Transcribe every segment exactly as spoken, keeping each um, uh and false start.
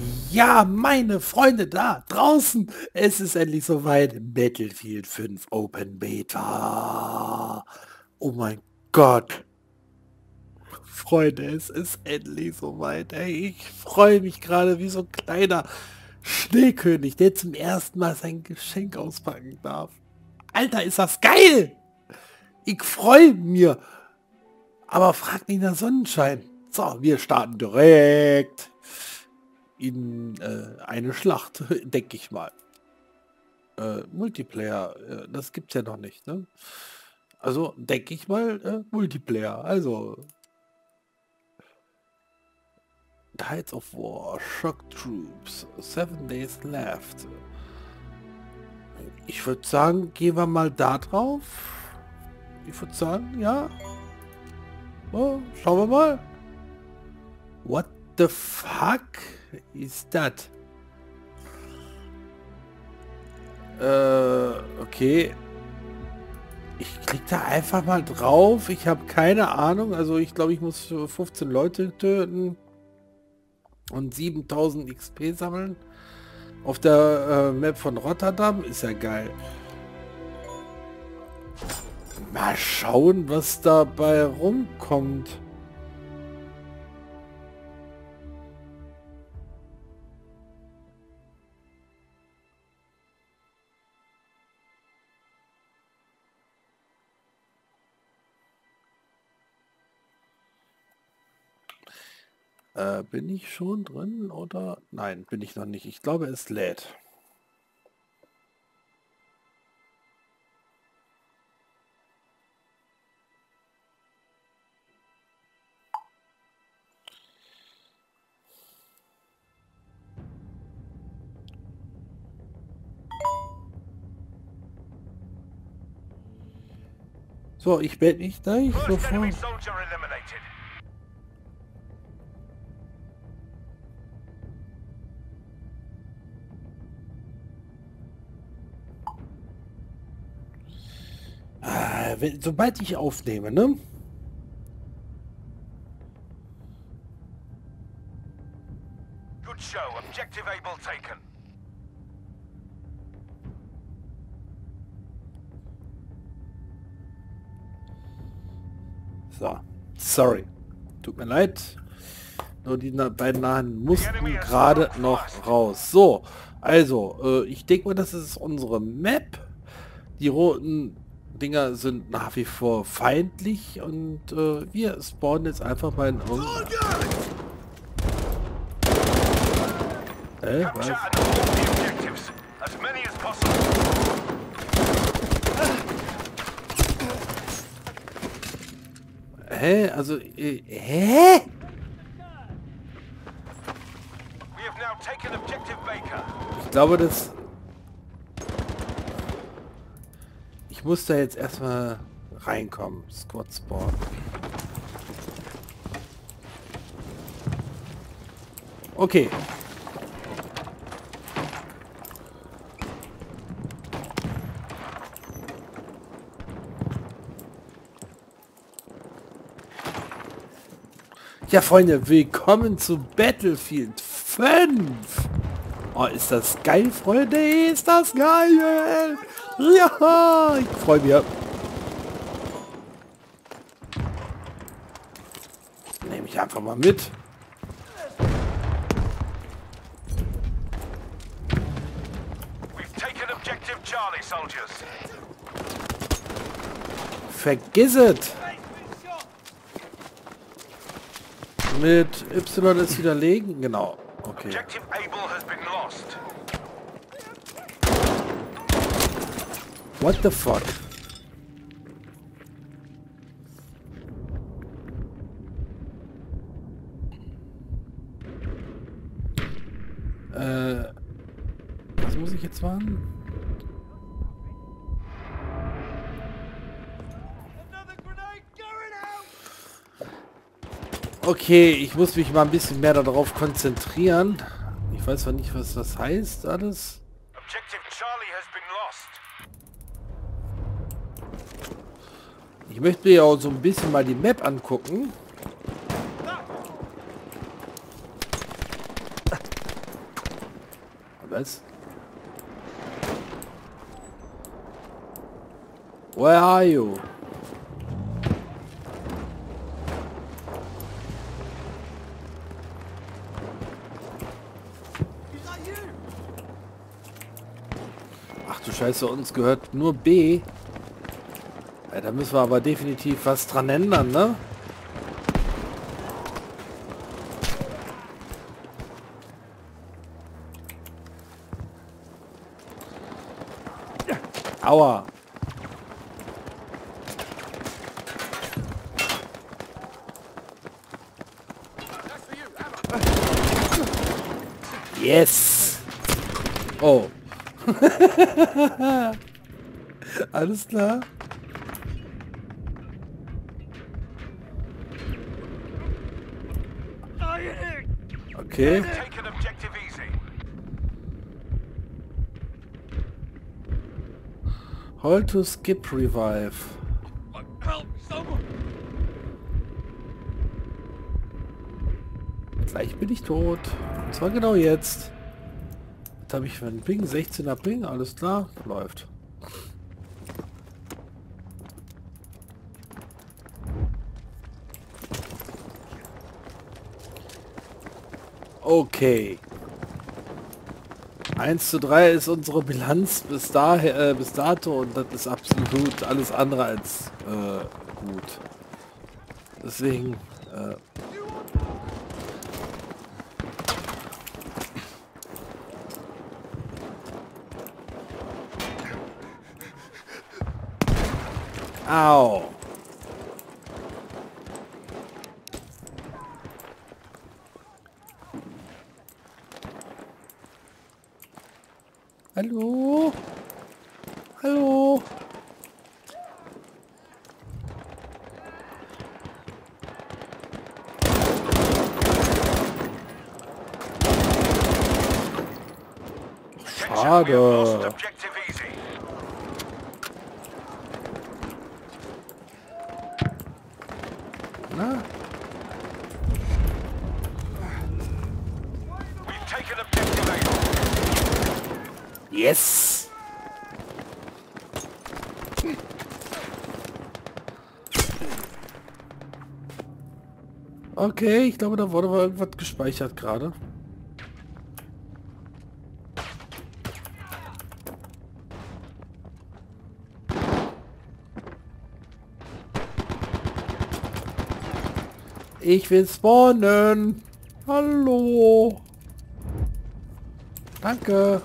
Ja, meine Freunde da draußen, es ist endlich soweit. Battlefield fünf Open Beta. Oh mein Gott. Freunde, es ist endlich soweit. Ey, ich freue mich gerade wie so ein kleiner Schneekönig, der zum ersten Mal sein Geschenk auspacken darf. Alter, ist das geil! Ich freue mich. Aber frag nicht nach Sonnenschein. So, wir starten direkt in äh, eine Schlacht, denke ich mal. Äh, Multiplayer, äh, das gibt's ja noch nicht, ne? Also denke ich mal äh, Multiplayer. Also Tides of War, Shock Troops, Seven Days Left. Ich würde sagen, gehen wir mal da drauf. Ich würde sagen, ja. Oh, schauen wir mal. What the fuck is that? Äh, okay. Ich klick da einfach mal drauf. Ich habe keine Ahnung. Also ich glaube, ich muss fünfzehn Leute töten und siebentausend X P sammeln. Auf der äh, Map von Rotterdam. Ist ja geil. Mal schauen, was dabei rumkommt. Äh, bin ich schon drin oder? Nein, bin ich noch nicht. Ich glaube, es lädt. So, ich werde mich gleich sofort. Ah, wenn, sobald ich aufnehme, ne? Good show. Objective able taken. So, sorry. Tut mir leid. Nur die na beiden Nahen mussten gerade noch raus. So, also, äh, ich denke mal, das ist unsere Map. Die roten Dinger sind nach wie vor feindlich und äh, wir spawnen jetzt einfach mal in irgendein... Äh, was? Hä? Also, äh, hä? Ich glaube, das... Ich muss da jetzt erstmal reinkommen. Squad Spawn. Okay. Ja, Freunde, willkommen zu Battlefield fünf. Oh, ist das geil, Freunde? Ist das geil? Ja, ich freue mich. Nehme ich einfach mal mit. Vergiss es. Mit Y ist widerlegen, genau. Okay. What the fuck? Äh, was muss ich jetzt machen? Okay, ich muss mich mal ein bisschen mehr darauf konzentrieren. Ich weiß zwar nicht, was das heißt, alles. Ich möchte ja auch so ein bisschen mal die Map angucken. Was? Where are you? Ach du Scheiße, uns gehört nur B. Ja, da müssen wir aber definitiv was dran ändern, ne? Aua. Yes. Oh. Alles klar. Okay. Take an objective easy. Hold to skip revive. Help someone. Gleich bin ich tot. Und zwar genau jetzt. Was habe ich für einen Ping? sechzehner Ping, alles klar. Läuft. Okay. eins zu drei ist unsere Bilanz bis daher, äh, bis dato und das ist absolut alles andere als äh, gut. Deswegen äh, Au. Hallo? Hallo? Schade. Na? Yes! Okay, ich glaube, da wurde mal irgendwas gespeichert gerade. Ich will spawnen. Hallo. Danke.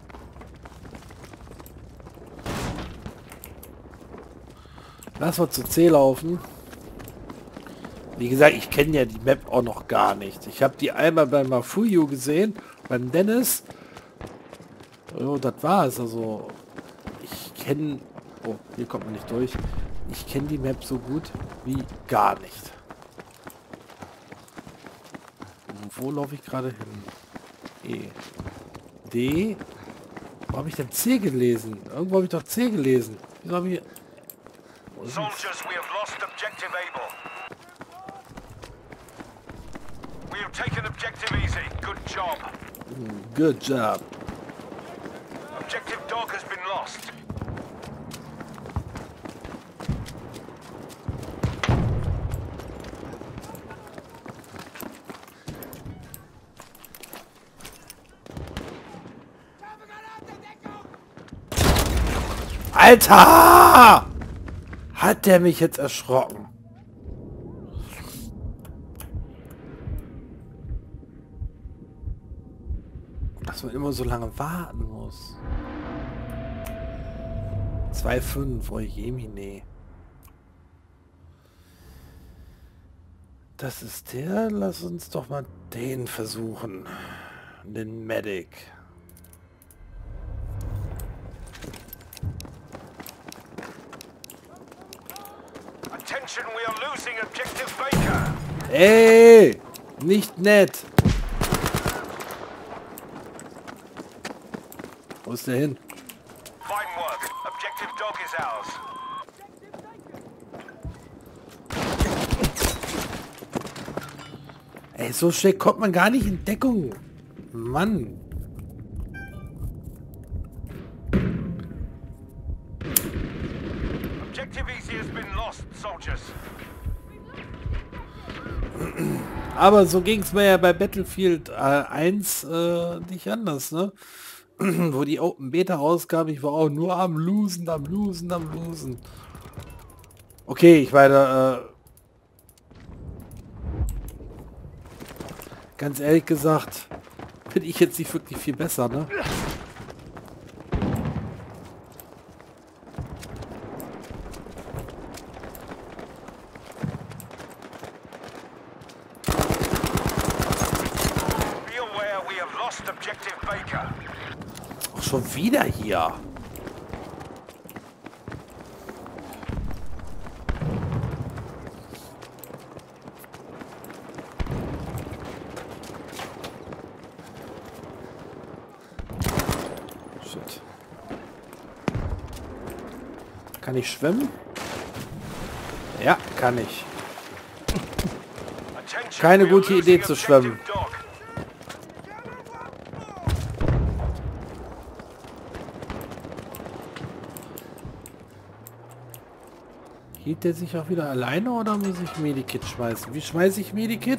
Lass mal zu C laufen. Wie gesagt, ich kenne ja die Map auch noch gar nicht. Ich habe die einmal beim Mafuyu gesehen, beim Dennis. Oh, das war's. Also, ich kenne... Oh, hier kommt man nicht durch. Ich kenne die Map so gut wie gar nicht. Und wo laufe ich gerade hin? E. D. Wo habe ich denn C gelesen? Irgendwo habe ich doch C gelesen. Wieso habe ich... Soldiers, we have lost objective Able. We have taken objective easy. Good job. Good job. Objective Dog has been lost. Alter! Hat der mich jetzt erschrocken? Dass man immer so lange warten muss. zwei fünf, oh Jemine. Das ist der. Lass uns doch mal den versuchen. Den Medic. Attention, we are losing objective Baker. Ey! Nicht nett! Wo ist der hin? Fine work. Objective Dog is ours. Ey, so schnell kommt man gar nicht in Deckung. Mann. lost soldiers. Aber so ging es mir ja bei Battlefield äh, eins äh, nicht anders, ne? Wo die Open Beta rauskam, ich war auch nur am Losen, am Losen, am Losen. Okay, ich war da, äh, ganz ehrlich gesagt, finde ich jetzt nicht wirklich viel besser, ne? Be aware we have lost objective Baker. Auch schon wieder hier. Shit. Kann ich schwimmen? Ja, kann ich. Attention, Keine we are gute losing Idee zu objective schwimmen. Dog. Hielt der sich auch wieder alleine oder muss ich Medikit schmeißen? Wie schmeiße ich Medikit?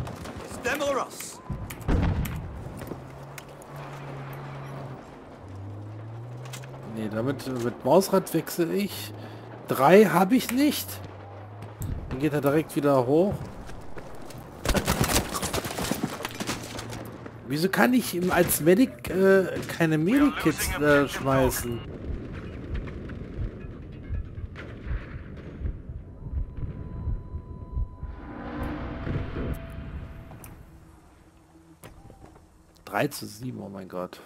Nee, damit mit Mausrad wechsle ich. Drei habe ich nicht. Dann geht er direkt wieder hoch. Wieso kann ich ihm als Medic äh, keine Medikits äh, schmeißen? drei zu sieben, oh mein Gott.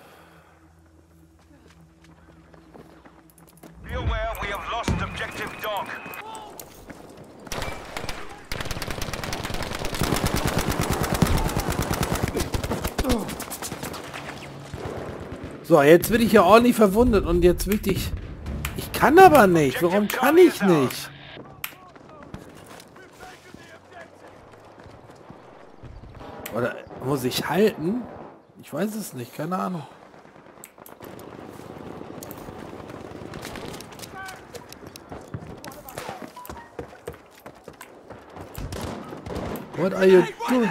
Be aware we have lost objective Dog. So, jetzt bin ich ja ordentlich verwundet und jetzt wirklich... Ich kann aber nicht. Warum kann ich nicht? Oder muss ich halten? Ich weiß es nicht, keine Ahnung. What are you doing?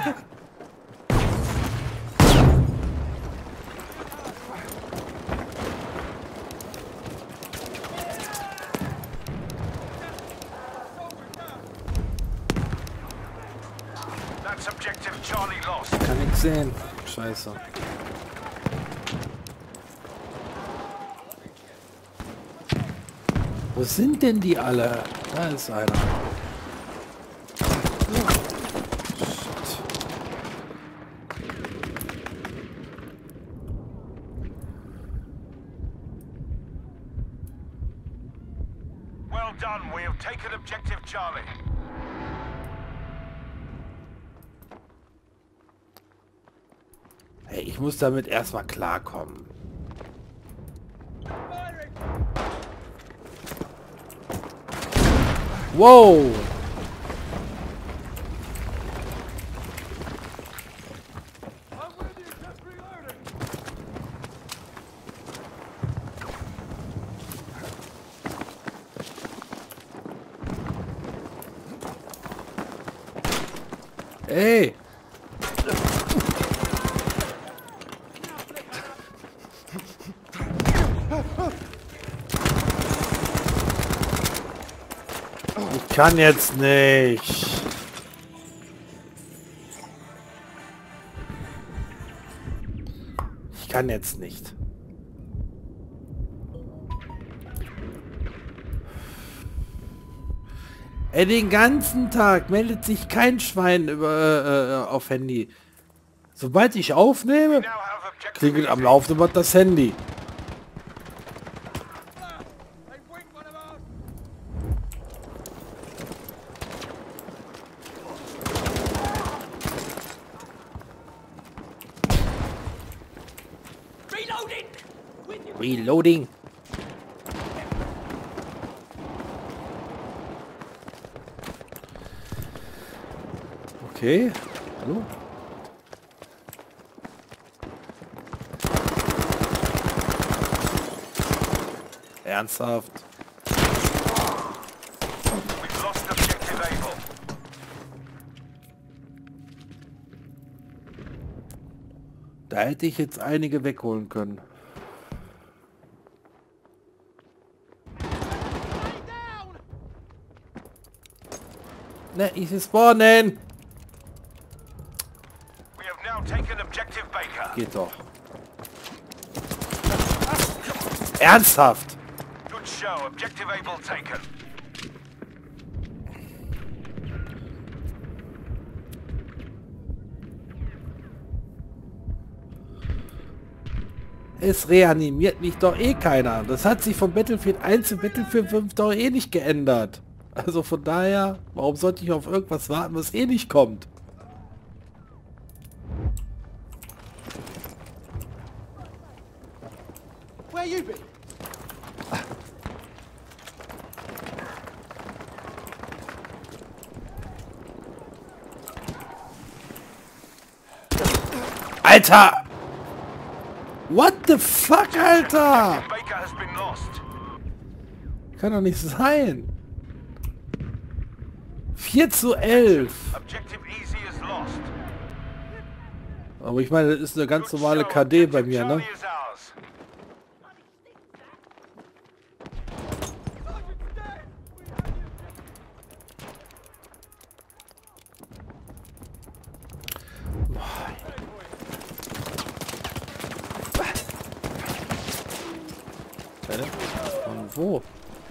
That's objective Charlie lost. Kann nichts sehen. Scheiße. Wo sind denn die alle? Da ist einer. Well done, we have taken objective Charlie. Hey, ich muss damit erstmal klarkommen. Wow! Ey! Ich kann jetzt nicht. Ich kann jetzt nicht. Ey, den ganzen Tag meldet sich kein Schwein über äh, auf Handy. Sobald ich aufnehme, Now have objective klingelt am laufenden Band das Handy. Reloading. Okay. Hallo? Ernsthaft? We've Da hätte ich jetzt einige wegholen können. Ne, ich spawnen! We have now taken objective Baker. Geht doch. Ernsthaft? Good show. Objective Able taken. Es reanimiert mich doch eh keiner. Das hat sich von Battlefield eins zu Battlefield fünf doch eh nicht geändert. Also von daher, warum sollte ich auf irgendwas warten, was eh nicht kommt? Where you been? Alter! What the fuck, Alter? Baker has been lost. Kann doch nicht sein. vier zu elf. Objective Easy is lost. Aber ich meine, das ist eine ganz normale K D bei mir, ne? Charlie is ours. Warte. Und wo?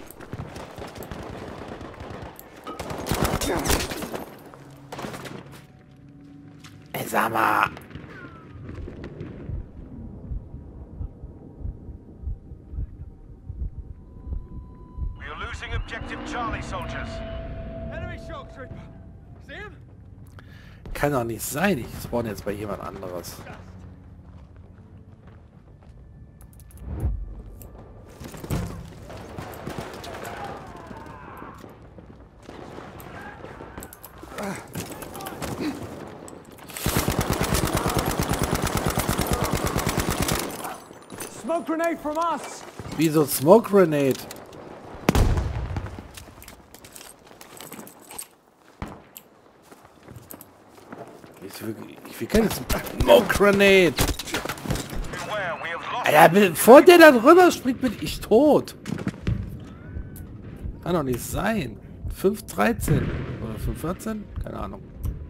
Ey, sag mal. We are losing objective Charlie, soldiers. Enemy shock trooper. See him? Kann doch nicht sein. Ich spawn jetzt bei jemand anderes. Smoke grenade from us. Wieso Smoke Grenade? Ich will, ich will keine Smoke Grenade. Beware, we have lost. Alter, bevor der da drüber springt, bin ich tot. Kann doch nicht sein. fünf dreizehn oder fünf vierzehn? Keine Ahnung.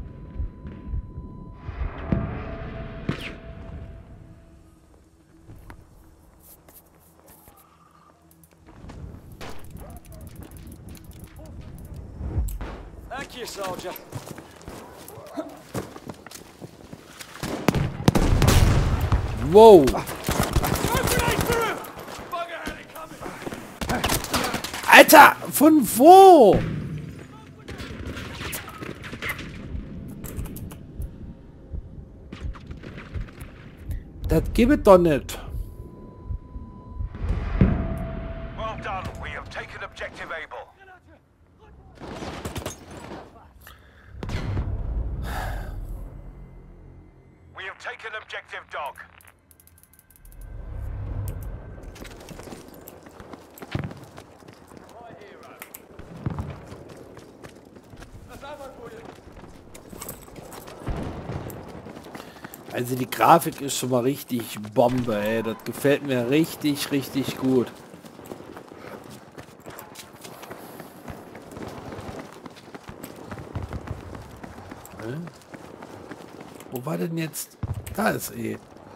Thank you, soldier. Wow. Alter, von wo? Das gibt es doch nicht. Well done. We have taken objective Able. We have taken objective Dog. Also die Grafik ist schon mal richtig Bombe, ey. Das gefällt mir richtig, richtig gut. Hä? Wo war denn jetzt? Da ist eh.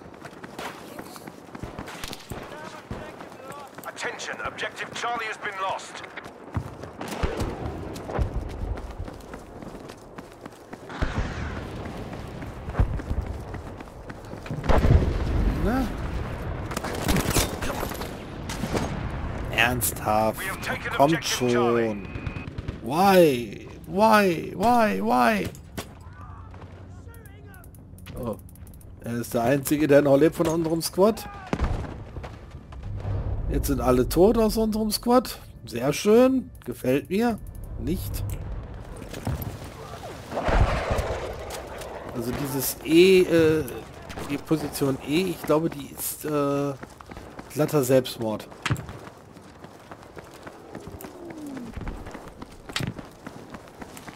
Attention, objective Charlie has been lost. Na? Ernsthaft. We have taken Kommt objective Charlie. schon. Why? Why? Why? Why? Oh. Er ist der Einzige, der noch lebt von unserem Squad. Jetzt sind alle tot aus unserem Squad. Sehr schön. Gefällt mir. Nicht. Also dieses E, äh, die Position E, ich glaube, die ist äh, glatter Selbstmord.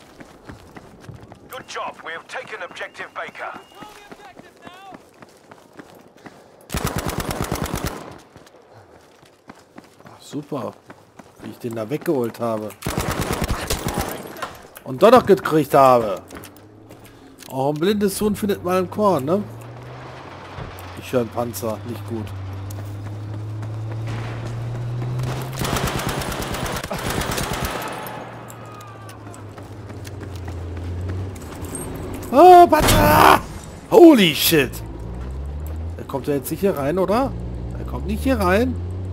Good job. We have taken objective Baker. super. Wie ich den da weggeholt habe. Und doch noch gekriegt habe. Auch ein blindes Huhn findet man im Korn, ne? Ich höre einen Panzer, nicht gut. Oh, Panzer! Holy shit! Er kommt ja jetzt nicht hier rein, oder? Er kommt nicht hier rein.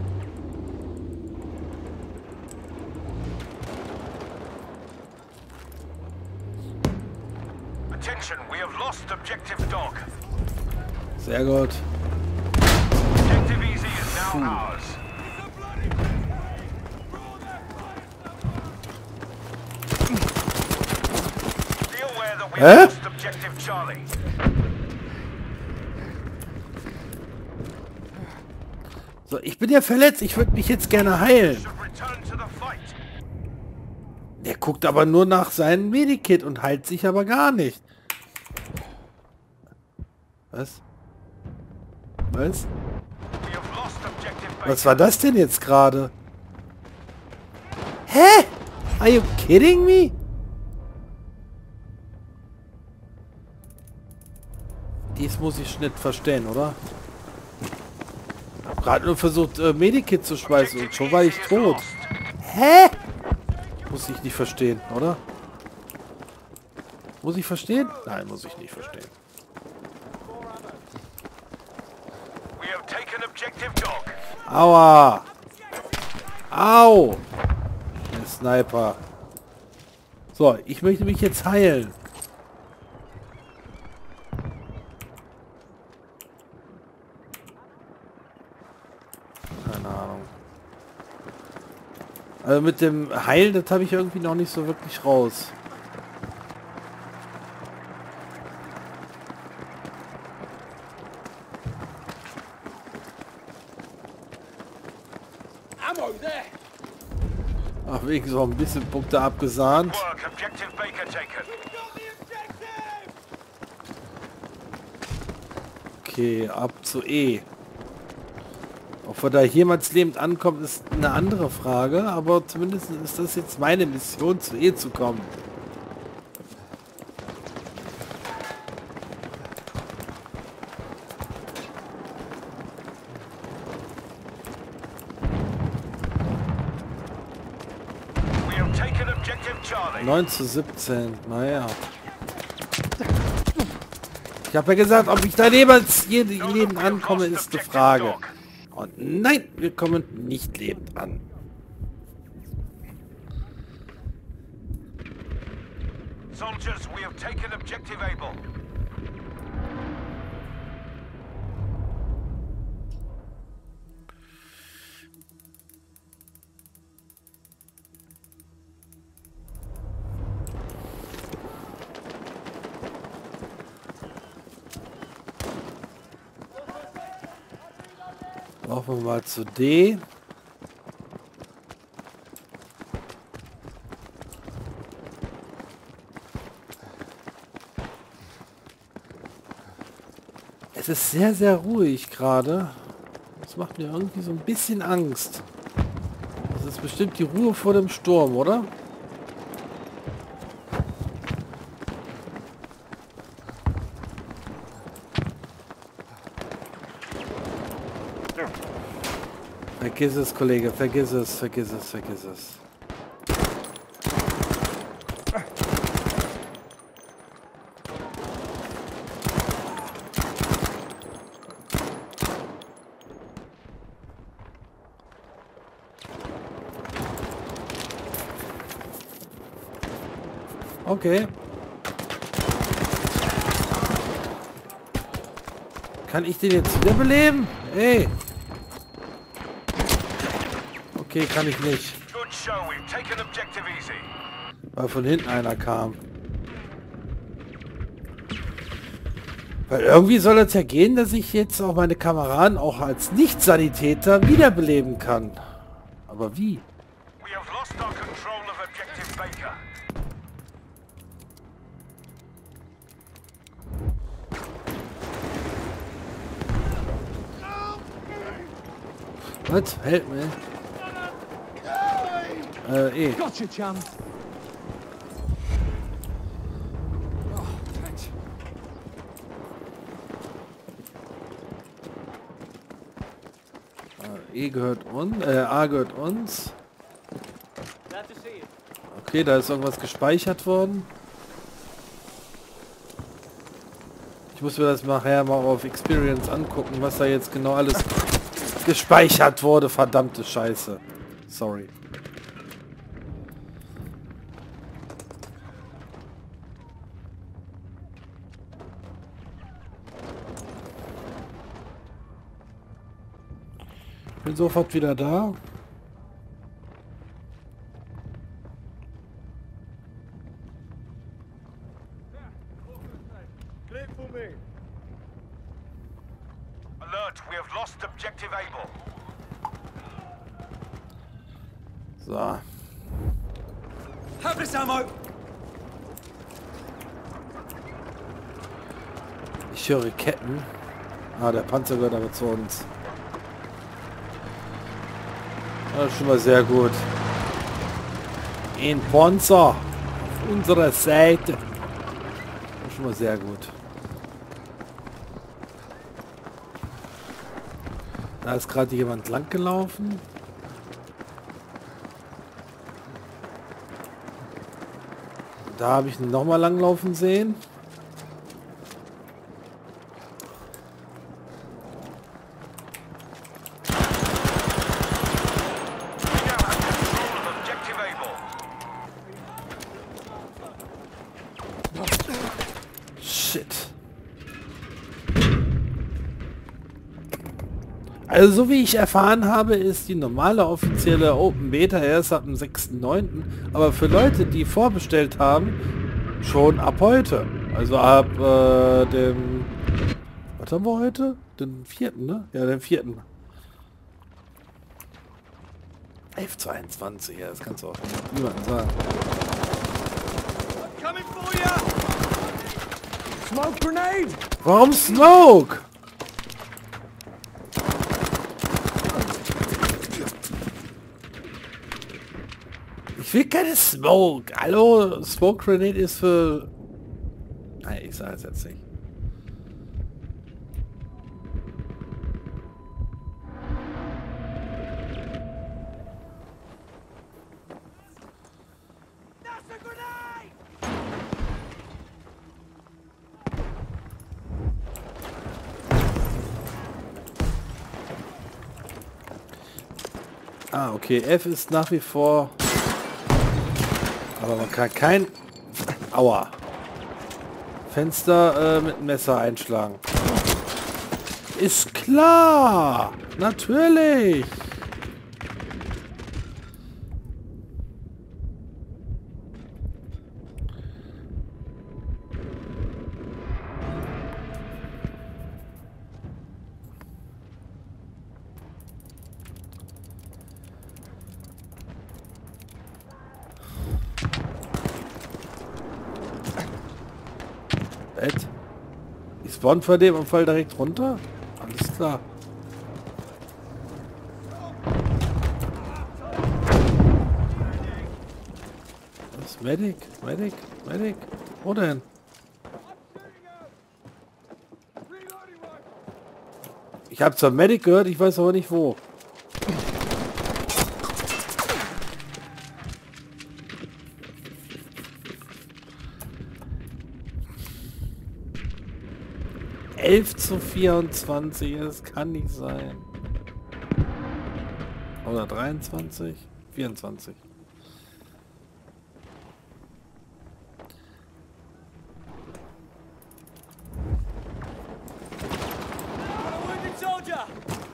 Attention, we have lost objective dog. Sehr gut. Objective easy is now ours. Be aware that we Hä? have lost objective Charlie. So, ich bin ja verletzt. Ich würde mich jetzt gerne heilen. Should return to the fight. Der guckt aber nur nach seinem Medikit und heilt sich aber gar nicht. Was? Was? We have lost objective base. Was war das denn jetzt gerade? Hä? Are you kidding me? Dies muss ich nicht verstehen, oder? Ich hab gerade nur versucht, äh, Medikit zu schmeißen und schon war ich tot. Hä? Muss ich nicht verstehen, oder? Muss ich verstehen? Nein, muss ich nicht verstehen. We have taken objective dog. Aua! Au! Der Sniper. So, ich möchte mich jetzt heilen. Keine Ahnung. Also mit dem Heilen, das habe ich irgendwie noch nicht so wirklich raus. Ammo there! Ach, wegen so ein bisschen Punkte abgesahnt. Work, objective Baker taken. Okay, ab zu E. Ob wir da jemals lebend ankommt, ist eine andere Frage, aber zumindest ist das jetzt meine Mission, zu E zu kommen. We have taken objective Charlie. neun zu siebzehn, naja. Ich habe ja gesagt, ob ich da jemals je lebend ankomme, ist eine Frage. Und nein, wir kommen nicht lebend an. Soldiers, we have taken objective Able. Laufen wir mal zu D. Es ist sehr, sehr ruhig gerade. Das macht mir irgendwie so ein bisschen Angst. Das ist bestimmt die Ruhe vor dem Sturm, oder? Vergiss es, Kollege, vergiss es, vergiss es, vergiss es. Okay. Kann ich den jetzt wiederbeleben? Ey. Okay, kann ich nicht. Good show, we've taken objective easy. Weil von hinten einer kam. Weil irgendwie soll es ja gehen, dass ich jetzt auch meine Kameraden auch als Nicht-Sanitäter wiederbeleben kann. Aber wie? We have lost our control of objective Baker. Was? Help mir. Äh, E. Gotcha, chum. Oh, thanks. E gehört uns, äh, A gehört uns. Glad to see you. Okay, da ist irgendwas gespeichert worden. Ich muss mir das nachher mal auf Experience angucken, was da jetzt genau alles gespeichert wurde. Verdammte Scheiße. Sorry. Bin sofort wieder da. Clear for me. Alert, we have lost objective Able. So. Have this ammo. Ich höre Ketten. Ah, der Panzer gehört aber zu uns. Das ist schon mal sehr gut. Ein Panzer auf unserer Seite. Das ist schon mal sehr gut. Da ist gerade jemand lang gelaufen. Da habe ich ihn nochmal langlaufen sehen. Shit. Also so wie ich erfahren habe, ist die normale offizielle Open Beta erst ab dem sechsten neunten Aber für Leute, die vorbestellt haben, schon ab heute. Also ab äh, dem... Was haben wir heute? Den vierten, ne? Ja, den vierten. elf zweiundzwanzig, ja, das kannst du auch niemandem sagen. Coming for you. Smoke grenade. Warum Smoke? Ich will keine Smoke. Hallo, Smoke Grenade ist für... Nein, ich sage es jetzt nicht. That's a grenade. Ah, okay. F ist nach wie vor... Aber man kann kein... Aua. Fenster äh, mit dem Messer einschlagen. Ist klar! Natürlich! Ed? Ich spawn vor dem und fall direkt runter? Alles klar. Was? Medic? Medic? Medic? Wo denn? Ich habe zwar Medic gehört, ich weiß aber nicht wo. elf zu vierundzwanzig, das kann nicht sein. Oder dreiundzwanzig? vierundzwanzig. Wounded soldier.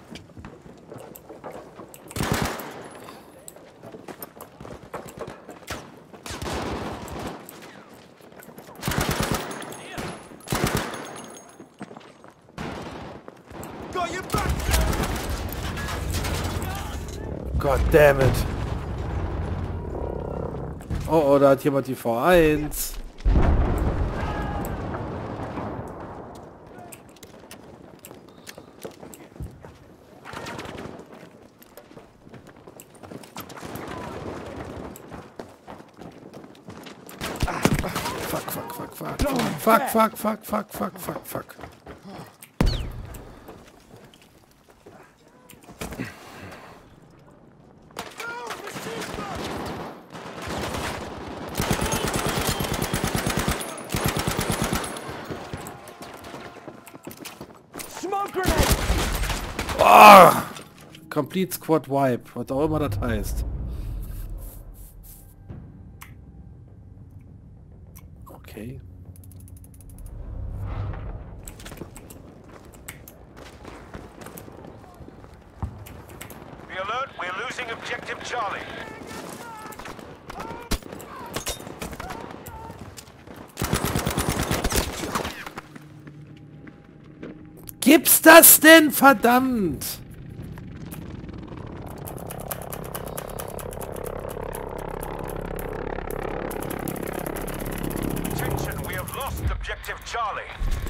Got your back. God damn it. Oh, oh, da hat jemand die V eins. fuck, fuck, fuck, fuck, fuck, fuck, fuck, fuck, fuck. Smoke grenade! Oh! Complete Squad Wipe, was auch immer das heißt. Okay. Be alert, we're losing objective Charlie. Gibt's das denn, verdammt? Attention, we have lost objective Charlie.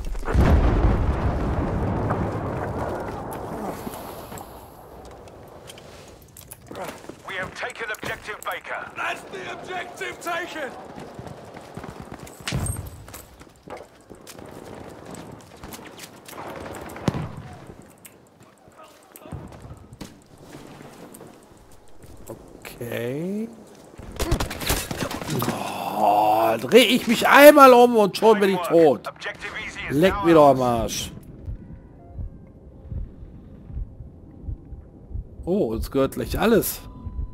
We have taken objective Baker. That's the objective taken! Okay. Oh, dreh ich mich einmal um und schon bin ich tot. Objective Easy is Leck now mir doch am ours. Arsch. Oh, uns gehört gleich alles.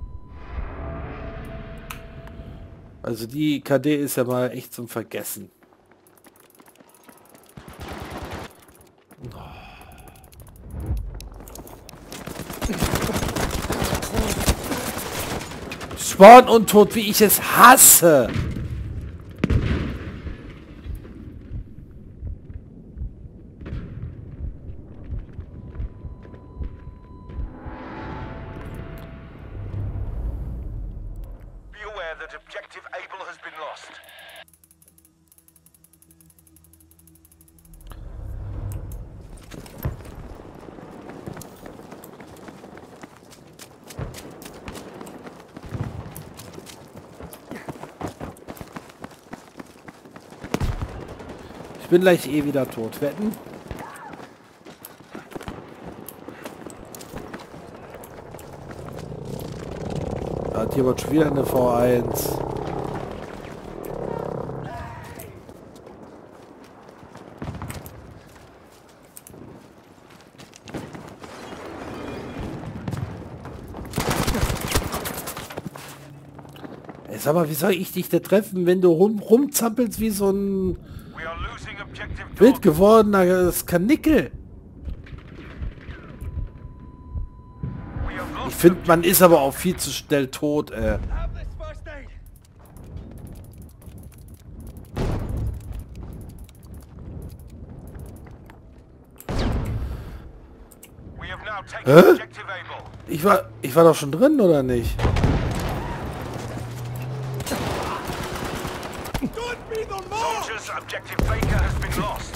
Also die K D ist ja mal echt zum Vergessen. Spawn untot, wie ich es hasse. Be aware that objective Able has been lost. Ich bin gleich eh wieder tot. Wetten? Da hat hier wird schon wieder eine V eins. Ey, sag mal, wie soll ich dich da treffen, wenn du rum, rumzappelst wie so ein We are losing objective wild Dog. gewordener Kanickel? We have Ich lost finde, man ist aber auch viel zu schnell tot, äh. Have this first aid! We have now taken Hä? objective Able. Ich war, ich war doch schon drin, oder nicht? Don't be the mark! Soldiers, objective Baker has been lost.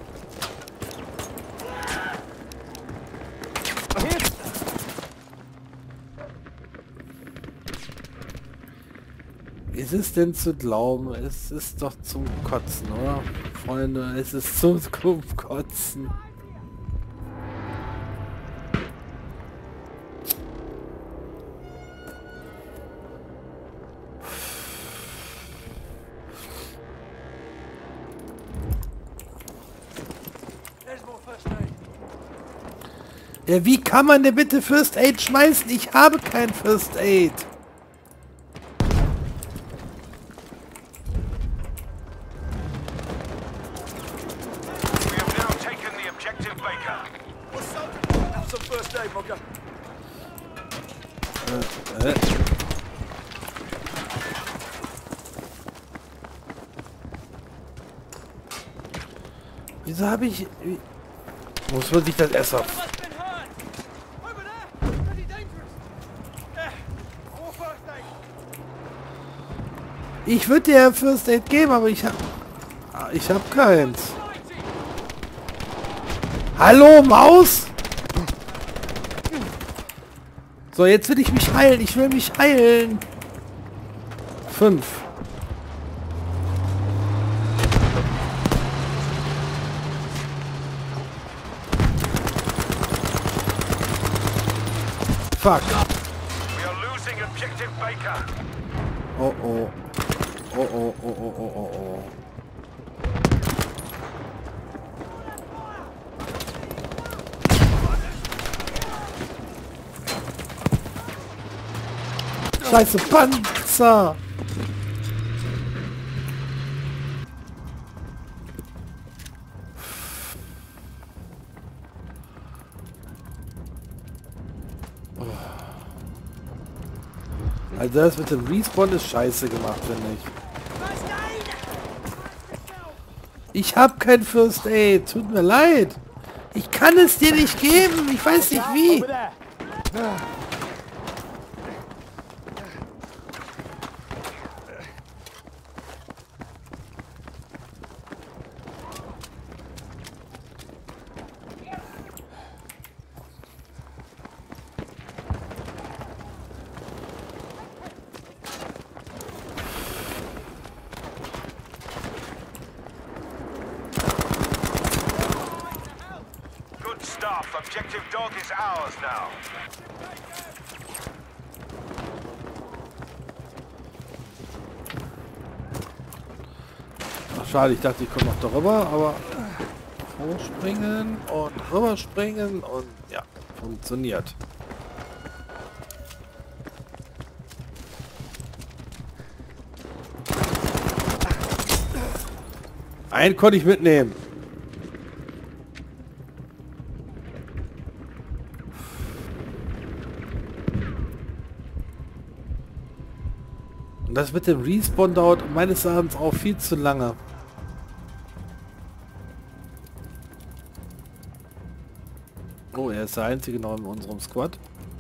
Ist es denn zu glauben? Es ist doch zum Kotzen, oder? Freunde, es ist zum Kotzen. There's more first aid. Ja, wie kann man denn bitte First Aid schmeißen? Ich habe kein First Aid. We have now taken the objective Baker. What's up? Have some first aid, Mocha. Äh. Wieso habe ich... Wie, muss man sich das erst auf... Someone's been hurt! Over there! Pretty dangerous! There! More first aid! Ich würde dir First Aid geben, aber ich habe... Ich habe keins. ninety! Hallo, Maus! So, jetzt will ich mich heilen. Ich will mich heilen. Fünf. Fuck. We are losing objective Baker. Oh oh. Oh oh oh oh oh oh oh. Scheiße, Panzer! Also das mit dem Respawn ist scheiße gemacht, finde ich. Ich habe kein First Aid, tut mir leid. Ich kann es dir nicht geben, ich weiß nicht wie. Stuff. Objective dog is ours now. Ach, schade, ich dachte, ich komme noch darüber, aber hochspringen und rüberspringen und ja, funktioniert. Einen konnte ich mitnehmen. Und das mit dem Respawn dauert meines Erachtens auch viel zu lange. Oh, er ist der einzige noch in unserem Squad.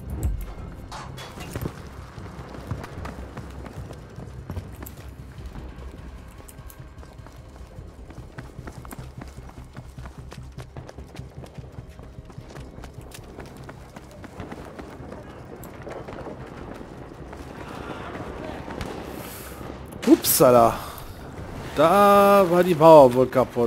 Upsala. Da war die Mauer wohl kaputt.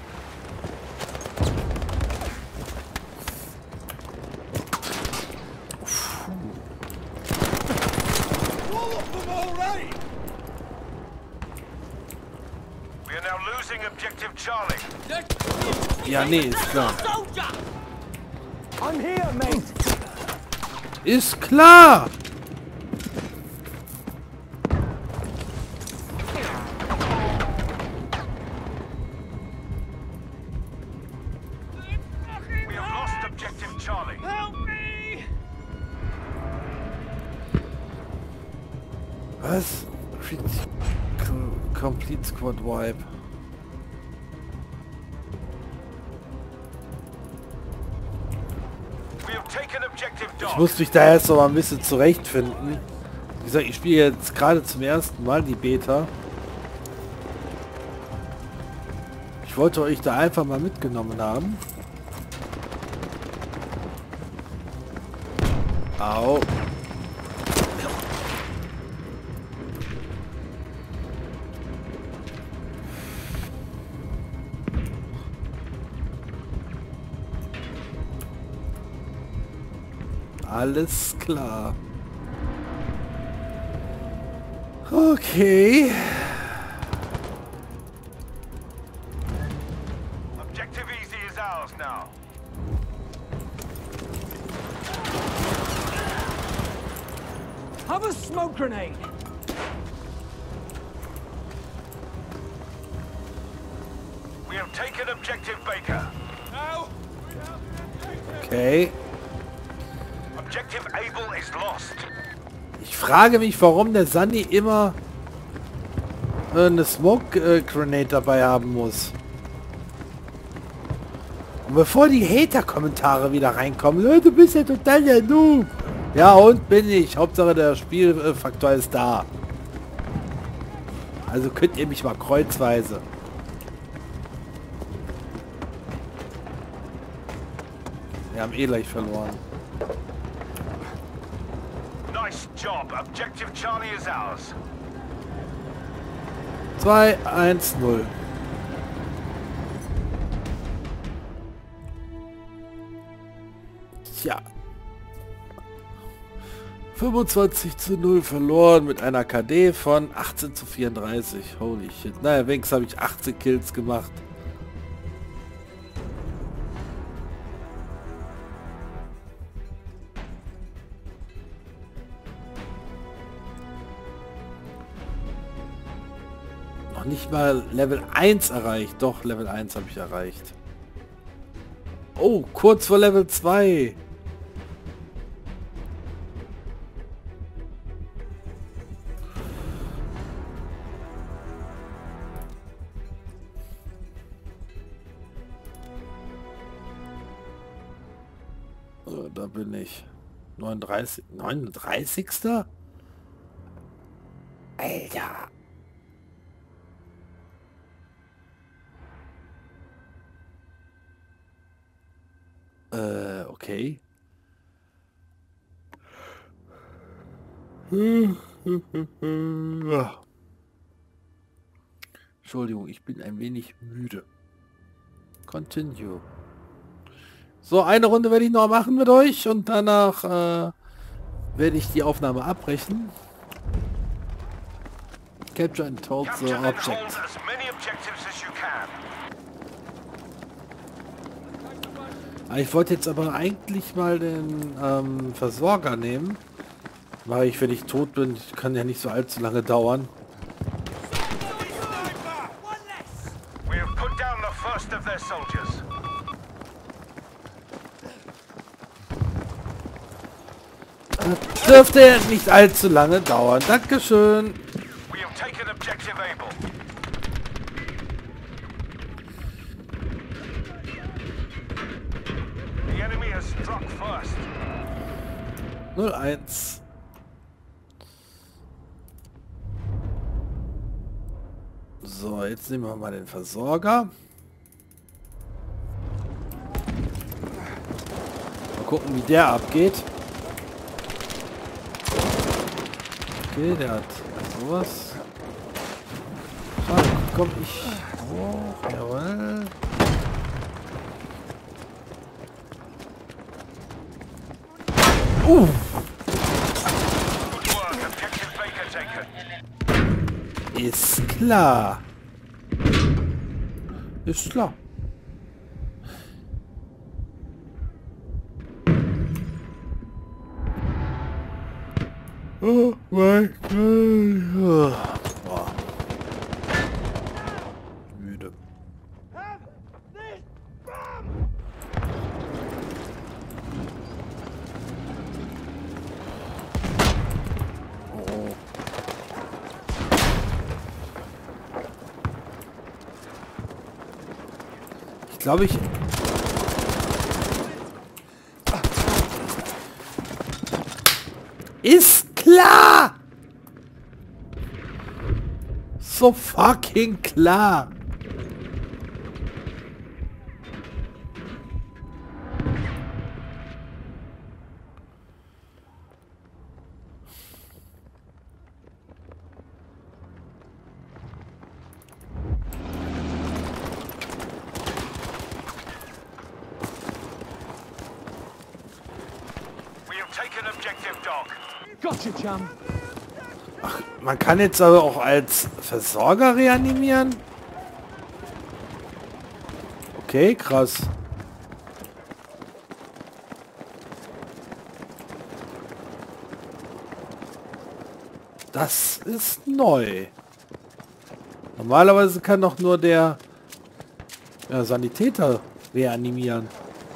We are now losing objective Charlie. Ja, nee, ist klar. I'm here, mate. Ist klar. Charlie. Help me! Was? Complete Squad Wipe. We have taken objective Ich dog. muss mich da erst noch mal ein bisschen zurechtfinden. Wie gesagt, ich spiele jetzt gerade zum ersten Mal die Beta. Ich wollte euch da einfach mal mitgenommen haben. Au. Alles klar. Okay. Objective easy is ours now. Have a smoke grenade. We have taken objective Baker. Now, Okay. Objective Able is lost. Ich frage mich, warum der Sandy immer äh, eine Smoke äh, Grenade dabei haben muss. Und bevor die Hater-Kommentare wieder reinkommen, äh, du bist ja total der Noob. Ja, und bin ich. Hauptsache der Spielfaktor ist da. Also könnt ihr mich mal kreuzweise. Wir haben eh gleich verloren. Nice job. Objective Charlie is ours. zwei eins null. Tja. fünfundzwanzig zu null verloren mit einer K D von achtzehn zu vierunddreißig. Holy shit. Naja, wenigstens habe ich achtzehn Kills gemacht. Noch nicht mal Level eins erreicht. Doch, Level eins habe ich erreicht. Oh, kurz vor Level zwei. Da bin ich. neununddreißig. neununddreißigster Alter. Äh, okay. Entschuldigung, ich bin ein wenig müde. Continue. So, eine Runde werde ich noch machen mit euch und danach äh, werde ich die Aufnahme abbrechen. Capture and hold the object. Ich wollte jetzt aber eigentlich mal den ähm, Versorger nehmen, weil ich, wenn ich tot bin, kann ja nicht so allzu lange dauern. Das dürfte nicht allzu lange dauern. Dankeschön. null eins. So, jetzt nehmen wir mal den Versorger. Mal gucken, wie der abgeht. Okay, der hat sowas. Ah, komm ich hoch. Jawohl. Uh. Ist klar. Ist klar. Oh mein Gott. Boah. Müde. Oh. Ich glaube, ich... Ist klar! So fucking klar! Ach, man kann jetzt aber auch als Versorger reanimieren? Okay, krass. Das ist neu. Normalerweise kann doch nur der ja, Sanitäter reanimieren.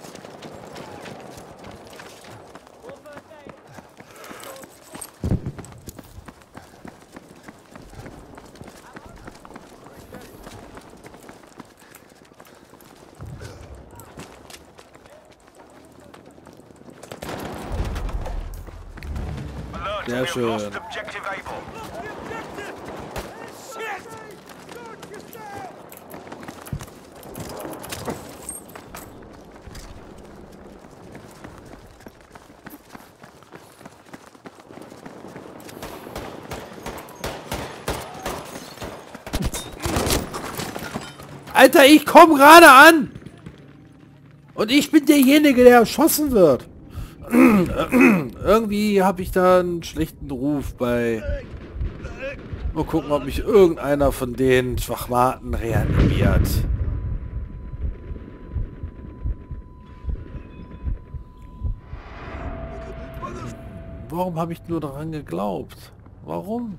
Sehr schön. Alter, ich komme gerade an! Und ich bin derjenige, der erschossen wird. Irgendwie habe ich da einen schlechten Ruf bei... Mal gucken, ob mich irgendeiner von den Schwachmaten reanimiert. Warum habe ich nur daran geglaubt? Warum?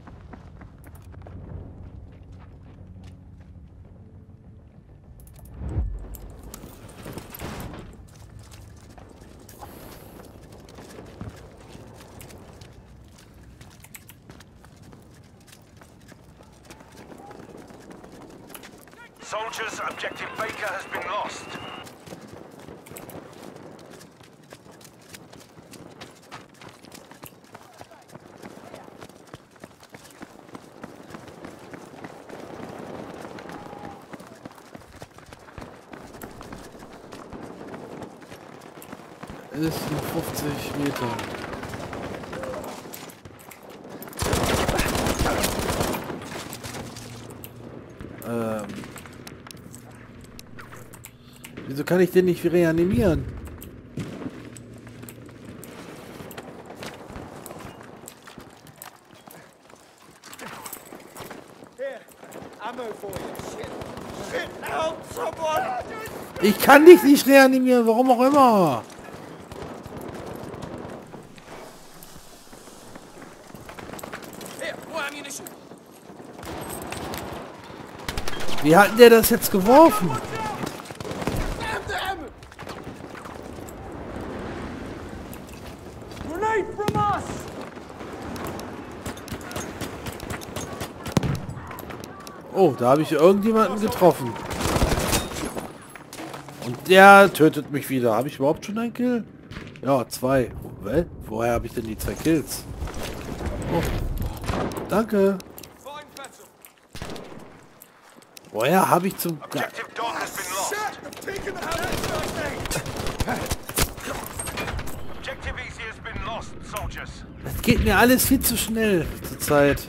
Soldiers, objective Baker has been lost. Ist noch fünfzig Meter. Ähm. Wieso kann ich den nicht reanimieren? Here, ammo for you. Shit. Shit, help someone! Ich kann dich nicht reanimieren, warum auch immer. Here, more ammunition. Wie hat denn der das jetzt geworfen? Damn them! Grenade from us! Oh, da habe ich irgendjemanden getroffen. Und der tötet mich wieder. Habe ich überhaupt schon einen Kill? Ja, zwei. Well, woher habe ich denn die zwei Kills? Oh, danke. Fine vessel. Woher habe ich zum... Ge Objective Dog has been lost. The pig in the house! Objective Easy has been lost, soldiers. Das geht mir alles viel zu schnell zur Zeit.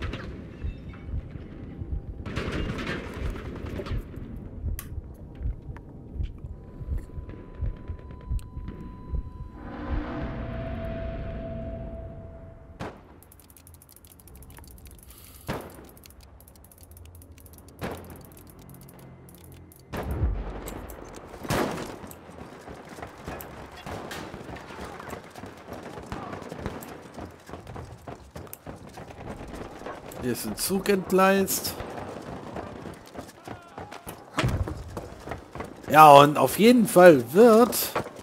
Hier ist ein Zug entgleist. Ja, und auf jeden Fall wird...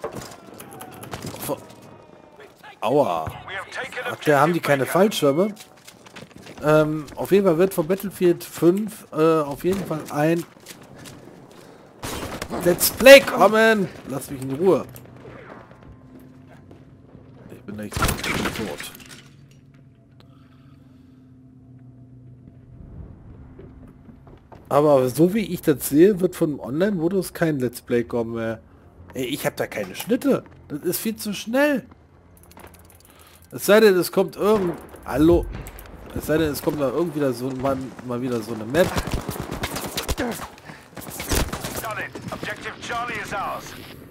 Aua. We have taken Ach, da haben die objective keine Baker. Fallschirme. Ähm, auf jeden Fall wird von Battlefield fünf äh, auf jeden Fall ein Let's Play kommen. Lass mich in Ruhe. Ich bin nicht tot. Aber so wie ich das sehe, wird von Online-Modus kein Let's Play kommen mehr. Ey, ich habe da keine Schnitte. Das ist viel zu schnell. Es sei denn, es kommt irgend... Hallo? Es sei denn, es kommt da irgendwie da so mal, mal wieder so eine Map. Done it. Objective Charlie is ours.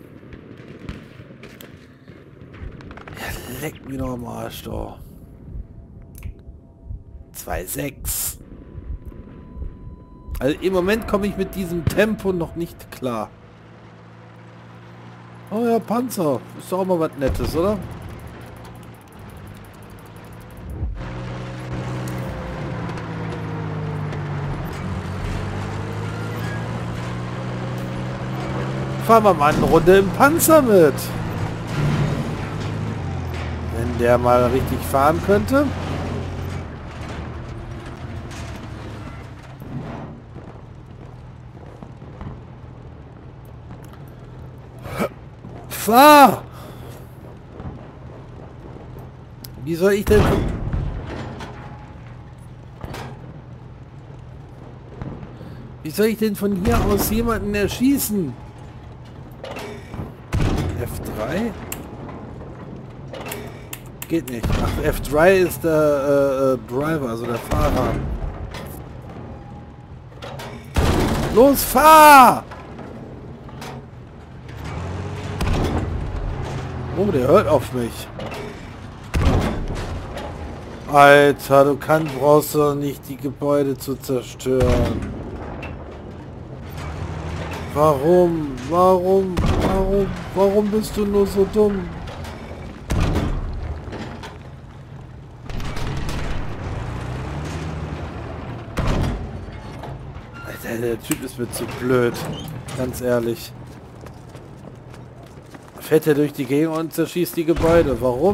Ja, leck mich doch am Arsch, doch. zwei Komma sechs. Also im Moment komme ich mit diesem Tempo noch nicht klar. Oh ja, Panzer. Ist doch auch mal was Nettes, oder? Fahren wir mal eine Runde im Panzer mit. Wenn der mal richtig fahren könnte. Fahr! Wie soll ich denn... Wie soll ich denn von hier aus jemanden erschießen? F drei? Geht nicht. Ach, F drei ist der äh, äh, Driver, also der Fahrer. Los, fahr! Oh, der hört auf mich. Alter, du kannst, brauchst doch nicht die Gebäude zu zerstören. Warum? Warum? Warum? Warum bist du nur so dumm? Alter, der Typ ist mir zu blöd. Ganz ehrlich. Fährt er durch die Gegend und zerschießt die Gebäude. Warum?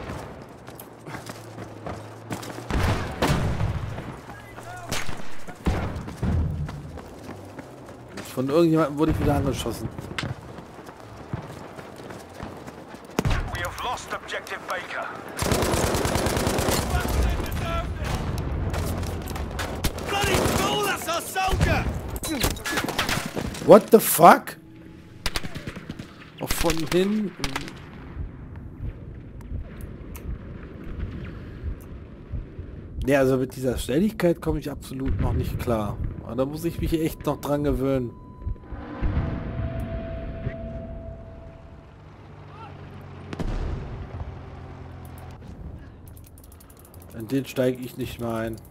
Von irgendjemandem wurde ich wieder angeschossen. We have lost objective Baker. Bloody fool, that's our soldier! What the fuck? Auch von hinten. Ja, also mit dieser Schnelligkeit komme ich absolut noch nicht klar. Aber da muss ich mich echt noch dran gewöhnen. In den steige ich nicht mehr ein.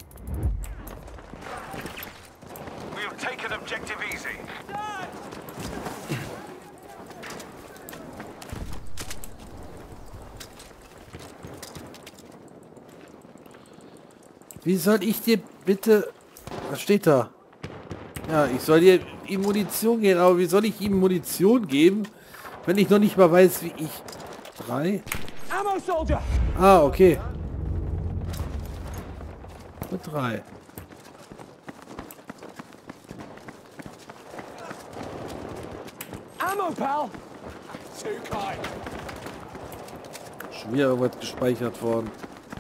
We have taken objective easy. Wie soll ich dir bitte... Was steht da? Ja, ich soll dir ihm Munition geben, aber wie soll ich ihm Munition geben, wenn ich noch nicht mal weiß, wie ich... Drei? Ammo soldier! Ah, okay. Mit drei. Ammo, pal! Too kind. Schon wieder wird gespeichert worden.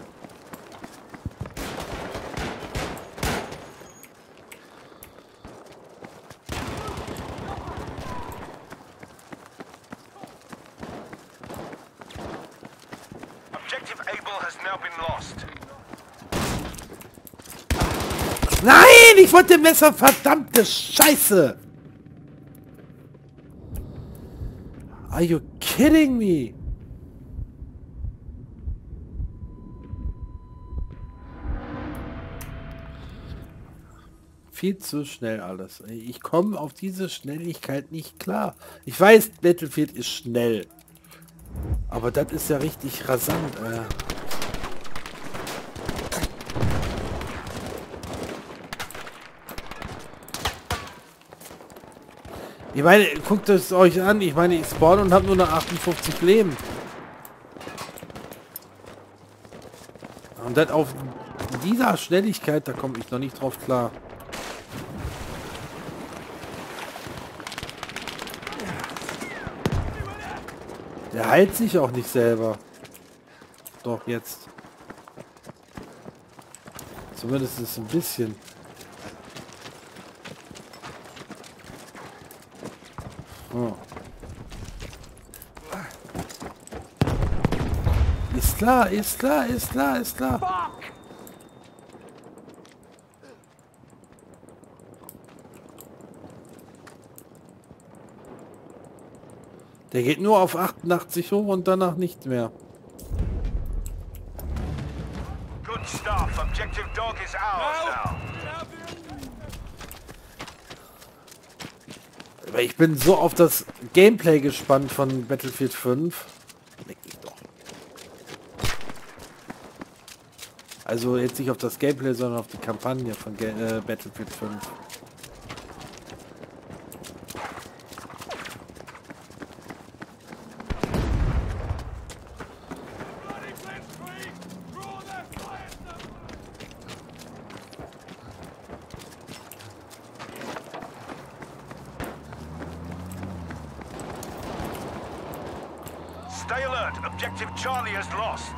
Objective Able has now been lost. Nein, ich wollte Messer, verdammte Scheiße! Are you kidding me? Viel zu schnell alles. Ich komme auf diese Schnelligkeit nicht klar. Ich weiß, Battlefield ist schnell. Aber das ist ja richtig rasant. Äh. Ich meine, guckt es euch an. Ich meine, ich spawn und habe nur noch achtundfünfzig Leben. Und das auf dieser Schnelligkeit, da komme ich noch nicht drauf klar. Der heilt sich auch nicht selber. Doch, jetzt. Zumindest ist es ein bisschen. Oh. Ist klar, ist klar, ist klar, ist klar. Fuck! Der geht nur auf achtundachtzig hoch und danach nicht mehr. Good stuff. Objective Dog is ours now. Aber ich bin so auf das Gameplay gespannt von Battlefield fünf. Leck mich doch. Also jetzt nicht auf das Gameplay, sondern auf die Kampagne von Ga äh, Battlefield fünf. Stay alert. Objective Charlie is lost.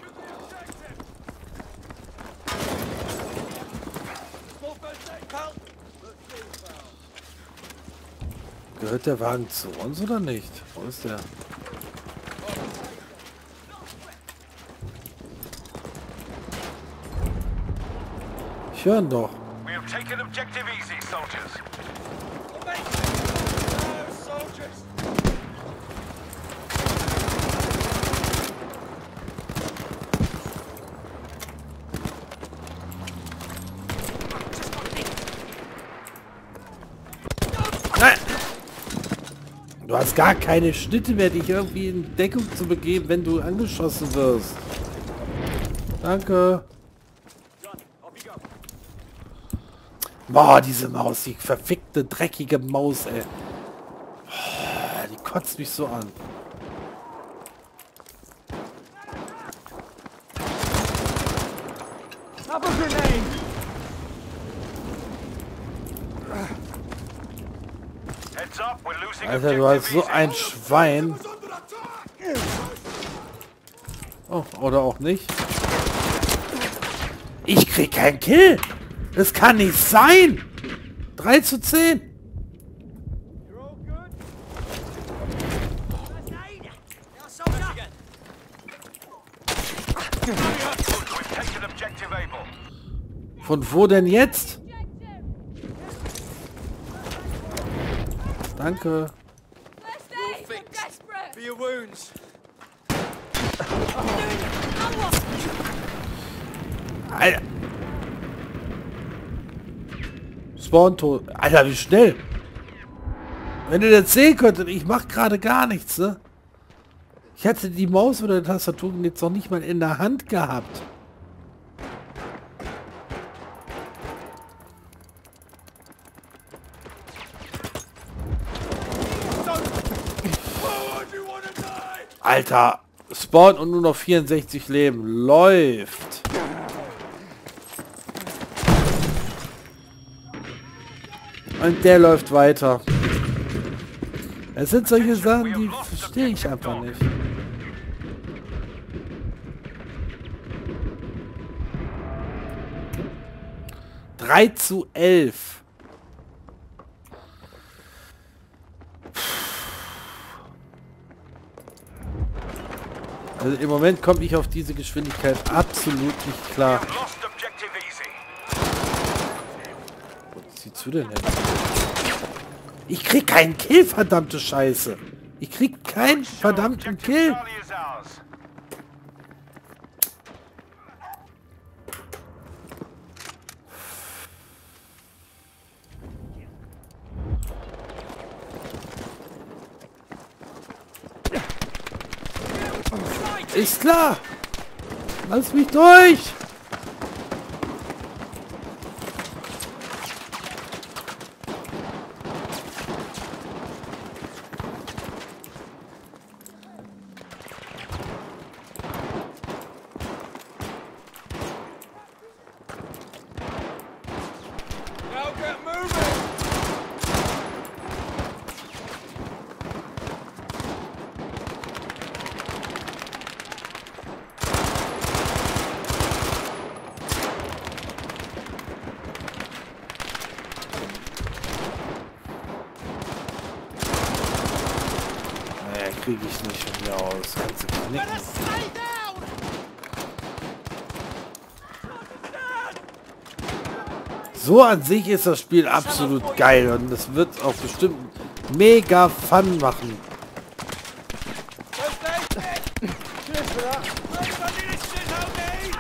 Gehört der Wagen zu uns oder nicht? Wo ist der? Ich höre ihn doch. We have taken objective easy, soldiers. No, soldiers! hast gar keine Schnitte mehr, dich irgendwie in Deckung zu begeben, wenn du angeschossen wirst. Danke. Boah, diese Maus, die verfickte, dreckige Maus, ey. Oh, die kotzt mich so an. Have a grenade! Heads up, we're losing Alter, du hast so objective ein easy. Schwein. Oh, oder auch nicht. Ich krieg keinen Kill. Das kann nicht sein. drei zu zehn. You're all good? We've taken objective Able. Von wo denn jetzt? Danke. For your wounds. Alter. Spawn tot. Alter, wie schnell. Wenn ihr das sehen könntet, ich mach gerade gar nichts, ne? Ich hatte die Maus oder die Tastatur jetzt noch nicht mal in der Hand gehabt. Alter, Spawn und nur noch vierundsechzig Leben. Läuft. Und der läuft weiter. Es sind solche Sachen, die verstehe ich einfach nicht. drei zu elf. Also im Moment komme ich auf diese Geschwindigkeit absolut nicht klar. We've lost objective easy. Wo ziehst du denn hin? Ich krieg keinen Kill, verdammte Scheiße. Ich krieg keinen verdammten Objective Kill. Charlie is ours. Ist klar. Lass mich durch. Now get moving! Nee, kriege ich nicht von mir aus. Kannst du knicken. Stay down! So an sich ist das Spiel absolut geil und es wird auch bestimmt mega Fun machen. First aid! Cheers for that! Everybody listen, help me!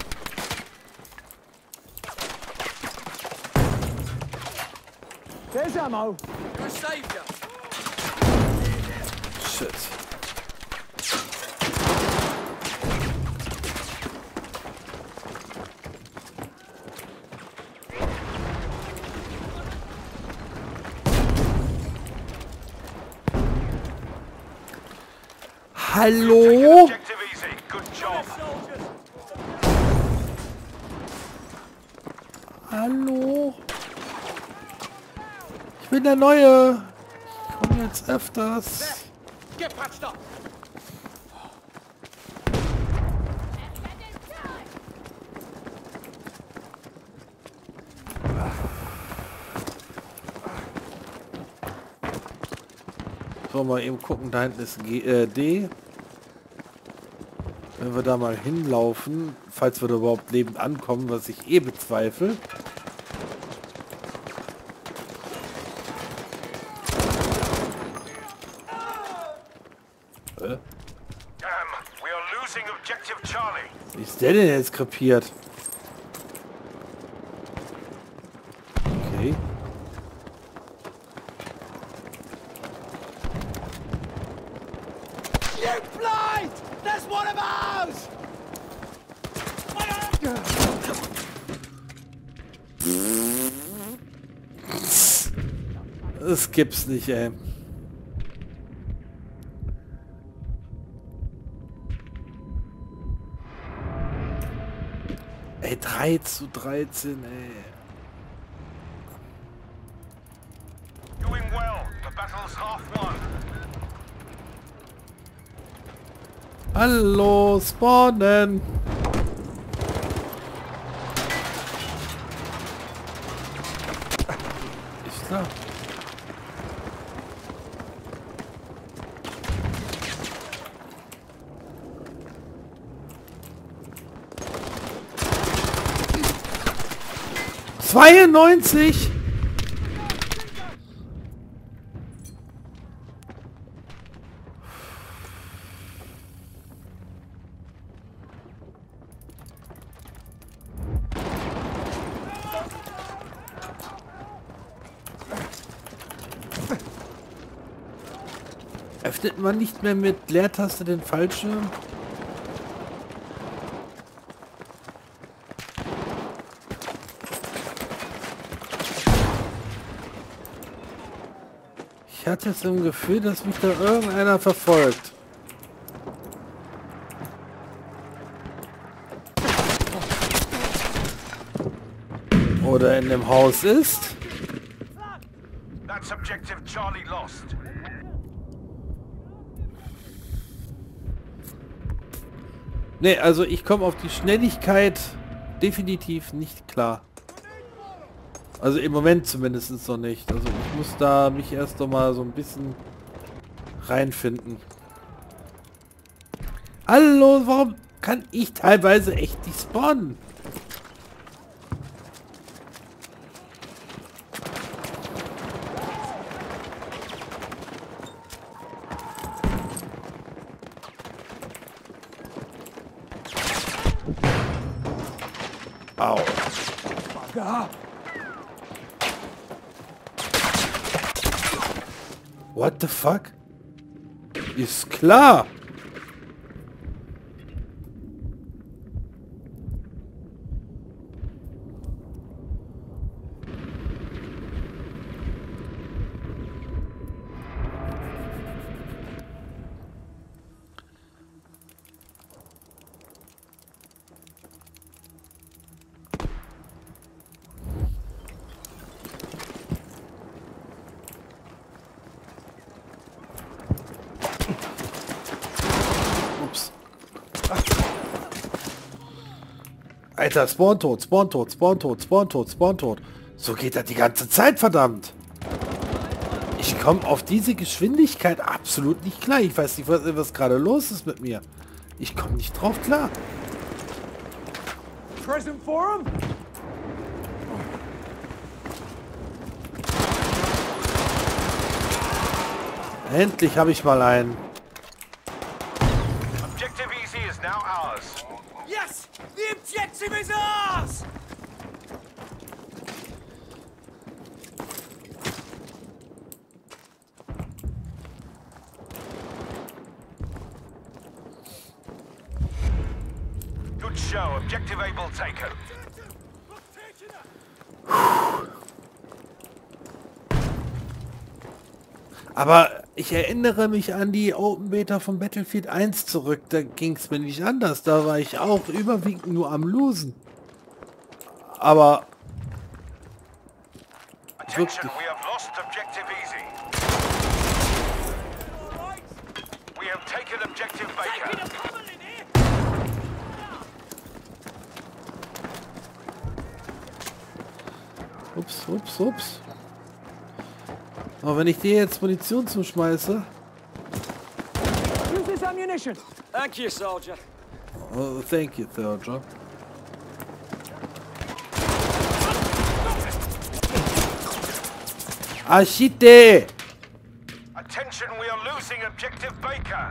There's ammo! You're a saviour! Shit. Hallo? Objective easy. Good job. Hallo? Ich bin der Neue. Ich komme jetzt öfters. Get patched up! So, mal eben gucken, da hinten ist G äh, D. Wenn wir da mal hinlaufen, falls wir da überhaupt lebend ankommen, was ich eh bezweifle. Äh? Damn, we are losing objective Charlie. Wie ist der denn jetzt krepiert? Okay. Es gibt's nicht, ey. Ey, drei zu dreizehn, ey. Doing well. The battle's half won. Hallo, spawnen. Ist klar. zweiundneunzig. Öffnet man nicht mehr mit Leertaste den Fallschirm? Ich hatte so ein Gefühl, dass mich da irgendeiner verfolgt. Oder in dem Haus ist. That's objective Charlie lost. Ne, also ich komme auf die Schnelligkeit definitiv nicht klar. Also im Moment zumindest noch nicht. Also ich muss da mich erst noch mal so ein bisschen reinfinden. Hallo, warum kann ich teilweise echt nicht spawnen? Au. What the fuck? Ist klar. Alter, Spawn tot, Spawn tot, Spawn tot, Spawn tot, Spawn tot. So geht das die ganze Zeit, verdammt. Ich komme auf diese Geschwindigkeit absolut nicht klar. Ich weiß nicht, was, was gerade los ist mit mir. Ich komme nicht drauf klar. Present for him? Endlich habe ich mal einen. Objective easy is now ours. Yes! The objective is ours! Good show. Objective able taken. Aber ich erinnere mich an die Open Beta von Battlefield eins zurück. Da ging es mir nicht anders. Da war ich auch überwiegend nur am Losen. Aber Attention, we have lost objective easy. We have taken objective Baker. ups, ups, ups. Aber wenn ich dir jetzt Munition zuschmeiße. Use this ammunition. Thank you, soldier. Oh, thank you, soldier. Ashite! Attention, we are losing objective Baker.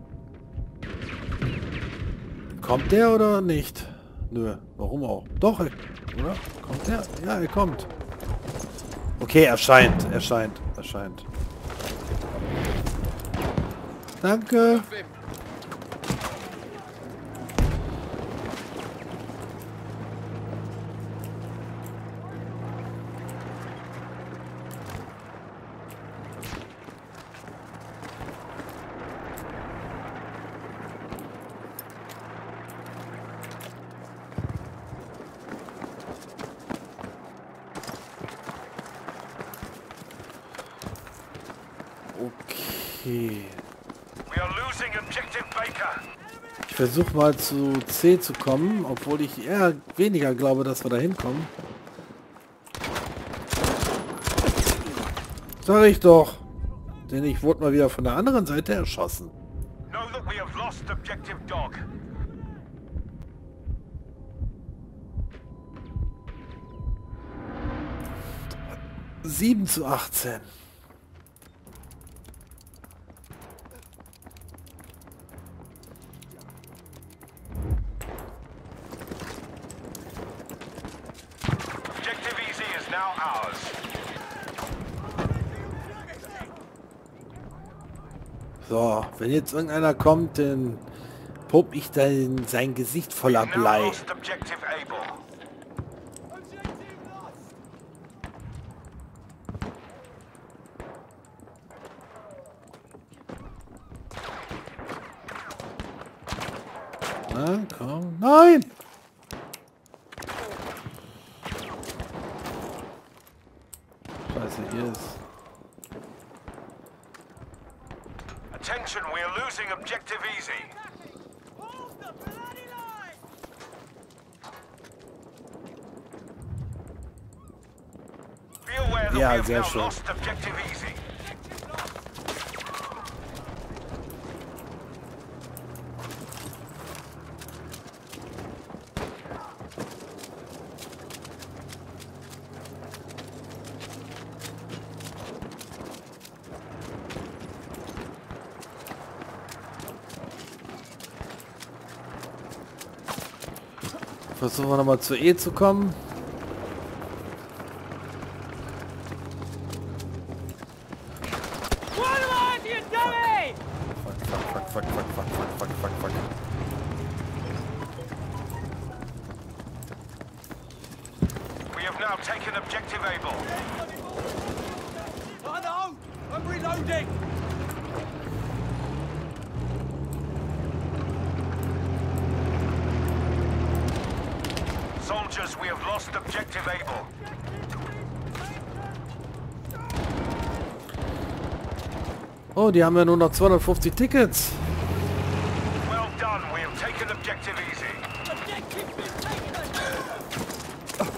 Kommt der oder nicht? Nö, warum auch? Doch, er, oder? Kommt der? Ja, er kommt. Okay, er scheint, er scheint, er scheint. Danke. Okay. We are losing objective Baker. Ich versuche mal zu C zu kommen, obwohl ich eher weniger glaube, dass wir da hinkommen. Sag ich doch. Denn ich wurde mal wieder von der anderen Seite erschossen. Know that we have lost objective Dog. sieben zu achtzehn. Objective Easy is now ours. So, wenn jetzt irgendeiner kommt, dann pump ich dann sein Gesicht voller Now Blei. lost objective Able. Na, komm. Nein! Scheiße, hier ist... Attention, we are losing objective Easy. Hold the bloody line! Be aware that Ja, we have sehr now schön. lost objective Easy. Versuchen wir nochmal zu E zu kommen. One line, you dummy! Fuck, fuck, fuck, fuck, fuck, fuck, fuck, fuck, fuck, fuck. We have now taken objective Able. I know! I'm reloading! Soldiers, we have lost objective Able. Oh, die haben ja nur noch zweihundertfünfzig Tickets. Well done, we have taken objective Easy. Objective been taken over!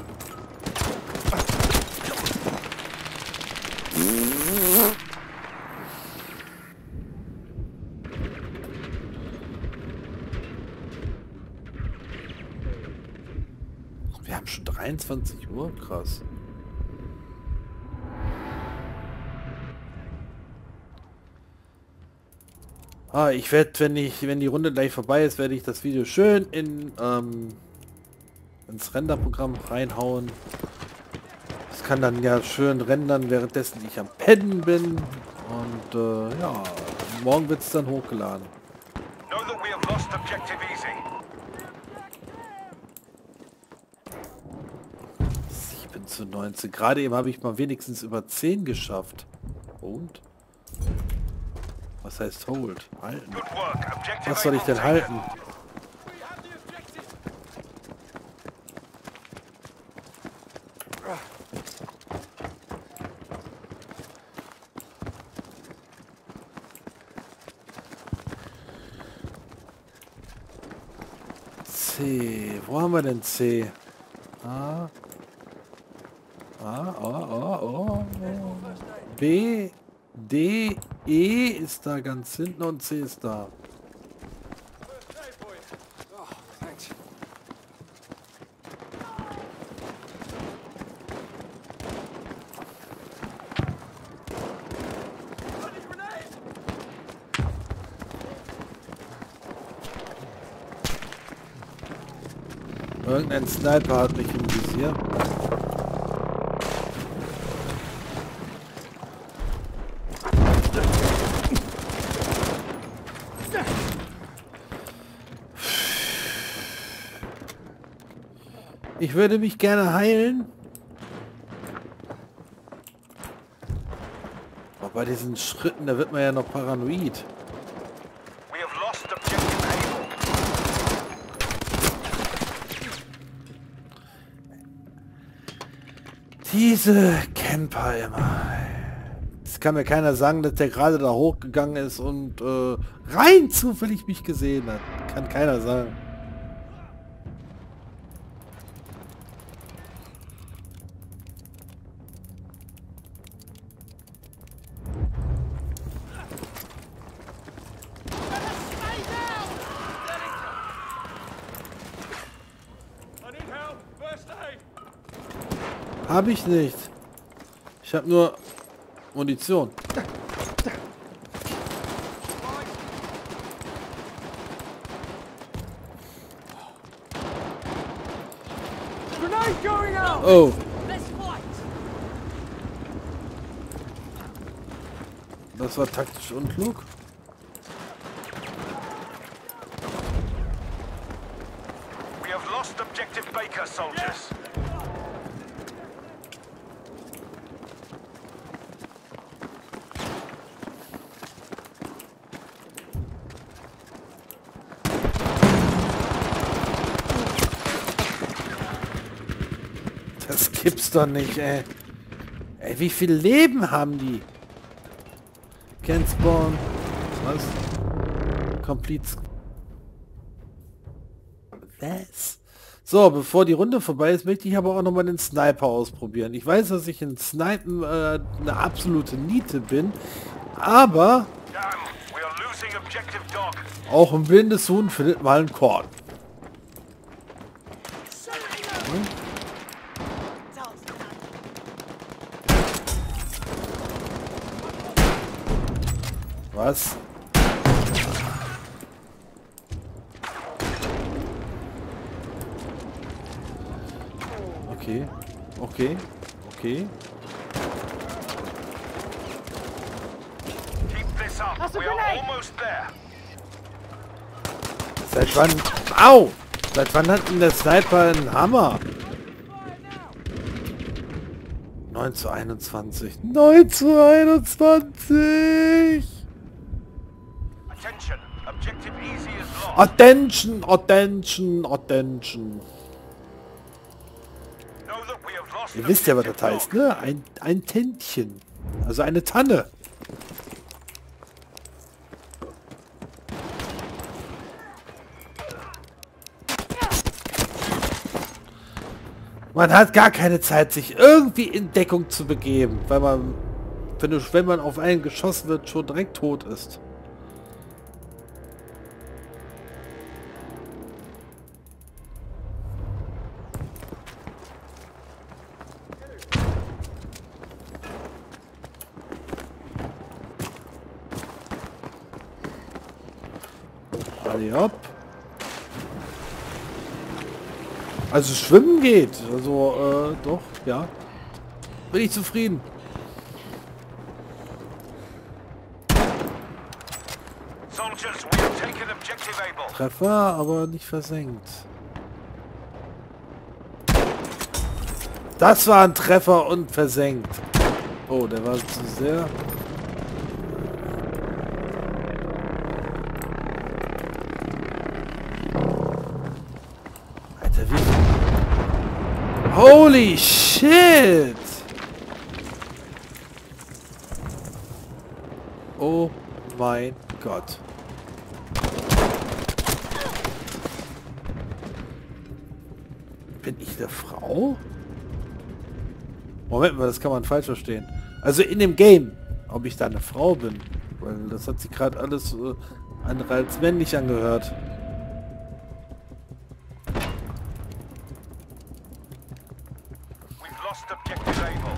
Wir haben schon dreiundzwanzig Uhr, krass. Ah, ich werde, wenn ich, wenn die Runde gleich vorbei ist, werde ich das Video schön in ähm, ins Renderprogramm reinhauen. Das kann dann ja schön rendern, währenddessen ich am Pennen bin. Und äh, ja, morgen wird es dann hochgeladen. Know that we have lost objective Easy. sieben zu neunzehn. Gerade eben habe ich mal wenigstens über zehn geschafft. Und? Was heißt hold? Halten. Good work. Objective Was soll ich Able denn taken. halten? We have the objective! C. Wo haben wir denn C? A. A, O, O, O. B. D. E ist da ganz hinten und C ist da. First aid for you. Oh, thanks. Bloody grenade! Irgendein Sniper hat mich im Visier. Ich würde mich gerne heilen. Aber bei diesen Schritten, da wird man ja noch paranoid. We have lost objective Able. Diese Camper immer. Jetzt kann mir keiner sagen, dass der gerade da hochgegangen ist und äh, rein zufällig mich gesehen hat. Kann keiner sagen. I need help. First aid. Habe ich nicht. Ich habe nur Munition. Grenade going out. Oh. Let's fight! Das war taktisch unklug. We have lost objective Baker, soldiers. Das gibt's doch nicht, ey. Ey, wie viel Leben haben die? Can't spawn. Was? Complete. Was? So, bevor die Runde vorbei ist, möchte ich aber auch nochmal den Sniper ausprobieren. Ich weiß, dass ich in Snipen äh, eine absolute Niete bin, aber Damn, we are losing objective Dog. auch ein blindes Huhn findet mal ein Korn. Was? Okay, okay, okay. Keep this up. That's a We are grenade. almost there. Seit wann? Au! Seit wann hat denn der Sniper einen Hammer? neun zu einundzwanzig. neun zu einundzwanzig! Attention, objective easy is lost. Attention, attention, attention. Know that we have lost Ihr wisst ja, was das objective heißt, Dog. ne? Ein, ein Tändchen. Also eine Tanne. Man hat gar keine Zeit, sich irgendwie in Deckung zu begeben, weil man, wenn, du, wenn man auf einen geschossen wird, schon direkt tot ist. Alle ab. Also schwimmen geht. Also, äh, doch, ja. Bin ich zufrieden. Soldiers, we have taken objective Able. Treffer, aber nicht versenkt. Das war ein Treffer und versenkt. Oh, der war zu sehr. Alter, wie... Holy shit! Oh mein Gott. Bin ich eine Frau? Moment mal, das kann man falsch verstehen. Also in dem Game, ob ich da eine Frau bin. Weil das hat sich gerade alles äh, andere als männlich angehört. We've lost objective Able.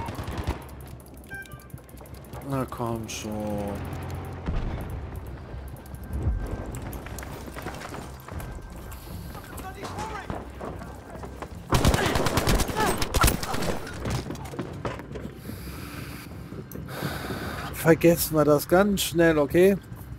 Na komm schon. Vergessen wir das ganz schnell, okay?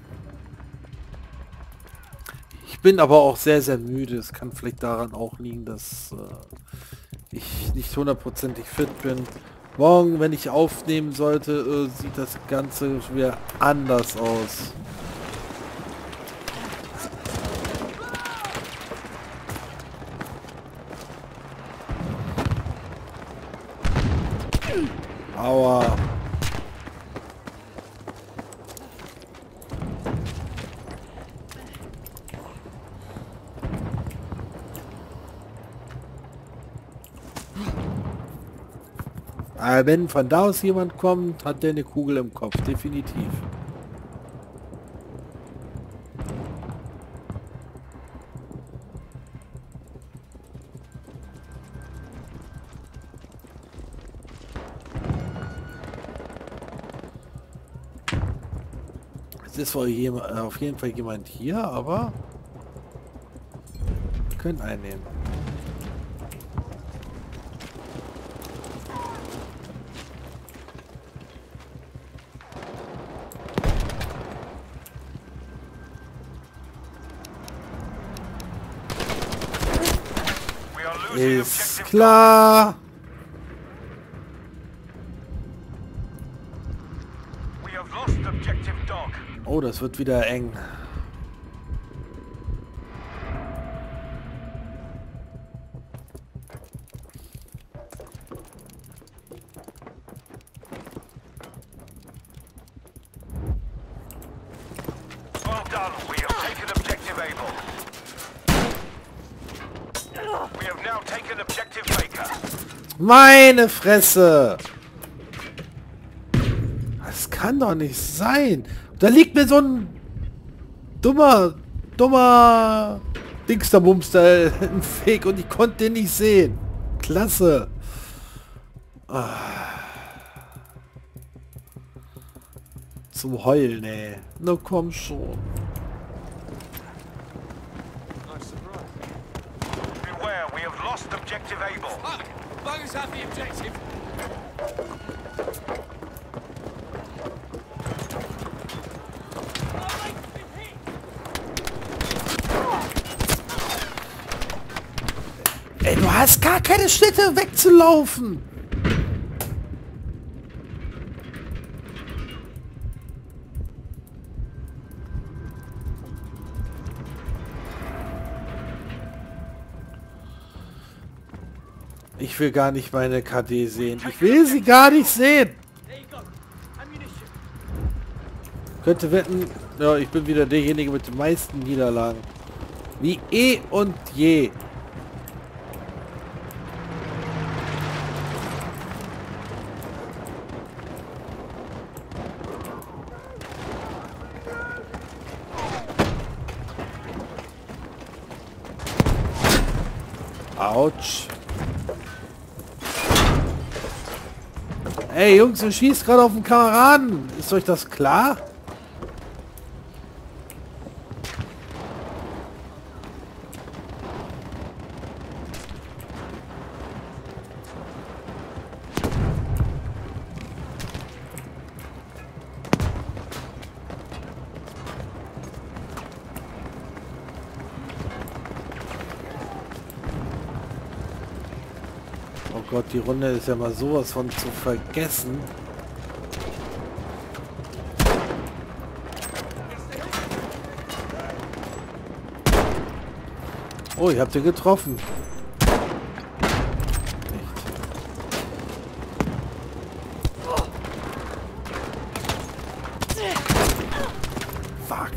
Ich bin aber auch sehr, sehr müde. Es kann vielleicht daran auch liegen, dass äh, ich nicht hundertprozentig fit bin. Morgen, wenn ich aufnehmen sollte, äh, sieht das Ganze wieder anders aus. Aua. Aber wenn von da aus jemand kommt, hat der eine Kugel im Kopf, definitiv. Es ist wohl jemand, auf jeden Fall jemand hier, aber wir können einnehmen. We are losing Ist objective. klar. We have lost objective dog. Oh, das wird wieder eng. Well done. We have taken objective Able. We have now taken objective Baker. Meine Fresse! Das kann doch nicht sein. Da liegt mir so ein dummer, dummer Dingsterbumster im Weg und ich konnte den nicht sehen. Klasse. Ah. Zum Heulen, ey. Na komm schon. Nice surprise. Beware, we have lost objective Able. Fuck! Buggers have the objective. Ey, du hast gar keine Schritte wegzulaufen. Ich will gar nicht meine K D sehen. Ich will sie gar nicht sehen. There you go. Ammunition. Könnte wetten, ja, ich bin wieder derjenige mit den meisten Niederlagen. Wie eh und je. Autsch. Ey Jungs, ihr schießt gerade auf den Kameraden. Ist euch das klar? Oh Gott, die Runde ist ja mal sowas von zu vergessen. Oh, ich hab den getroffen. Nicht. Fuck.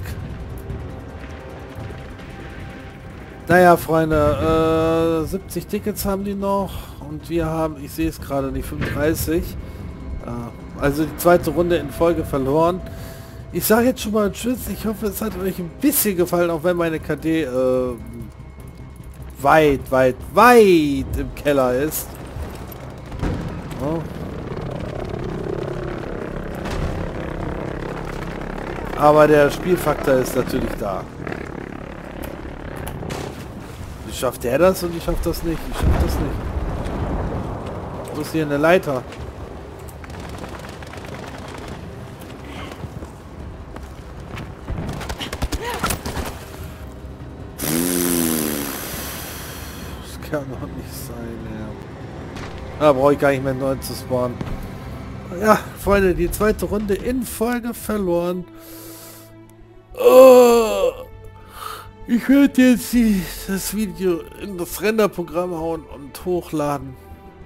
Naja, Freunde, äh, siebzig Tickets haben die noch und wir haben, ich sehe es gerade nicht, fünfunddreißig. Äh, also die zweite Runde in Folge verloren. Ich sage jetzt schon mal Tschüss. Ich hoffe, es hat euch ein bisschen gefallen, auch wenn meine K D äh, weit, weit, weit im Keller ist. Oh. Aber der Spielfaktor ist natürlich da. Wie schafft der das und ich schaff das nicht? Ich schaff das nicht. Wo ist hier eine Leiter? Das kann doch nicht sein, ja. Da brauche ich gar nicht mehr neu zu spawnen. Ja, Freunde, die zweite Runde in Folge verloren. Oh, ich werde jetzt die, das Video in das Renderprogramm hauen und hochladen.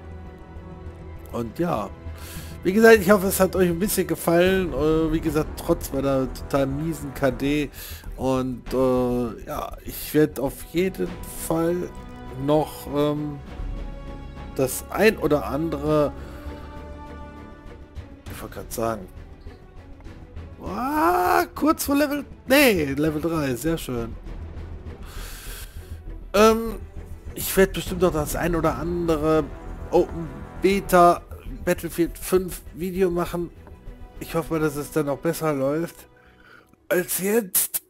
Und ja, wie gesagt, ich hoffe, es hat euch ein bisschen gefallen. Äh, wie gesagt, trotz meiner total miesen K D. Und äh, ja, ich werde auf jeden Fall noch ähm, das ein oder andere ich wollte gerade sagen. Ah, kurz vor Level... Nee, Level drei, sehr schön. Ähm, ich werde bestimmt noch das ein oder andere Open Beta Battlefield fünf Video machen. Ich hoffe mal, dass es dann auch besser läuft als jetzt.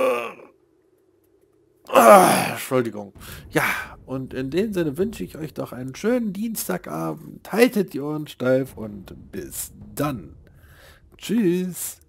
Ah, Entschuldigung. Ja, und in dem Sinne wünsche ich euch doch einen schönen Dienstagabend. Haltet die Ohren steif und bis dann. Tschüss.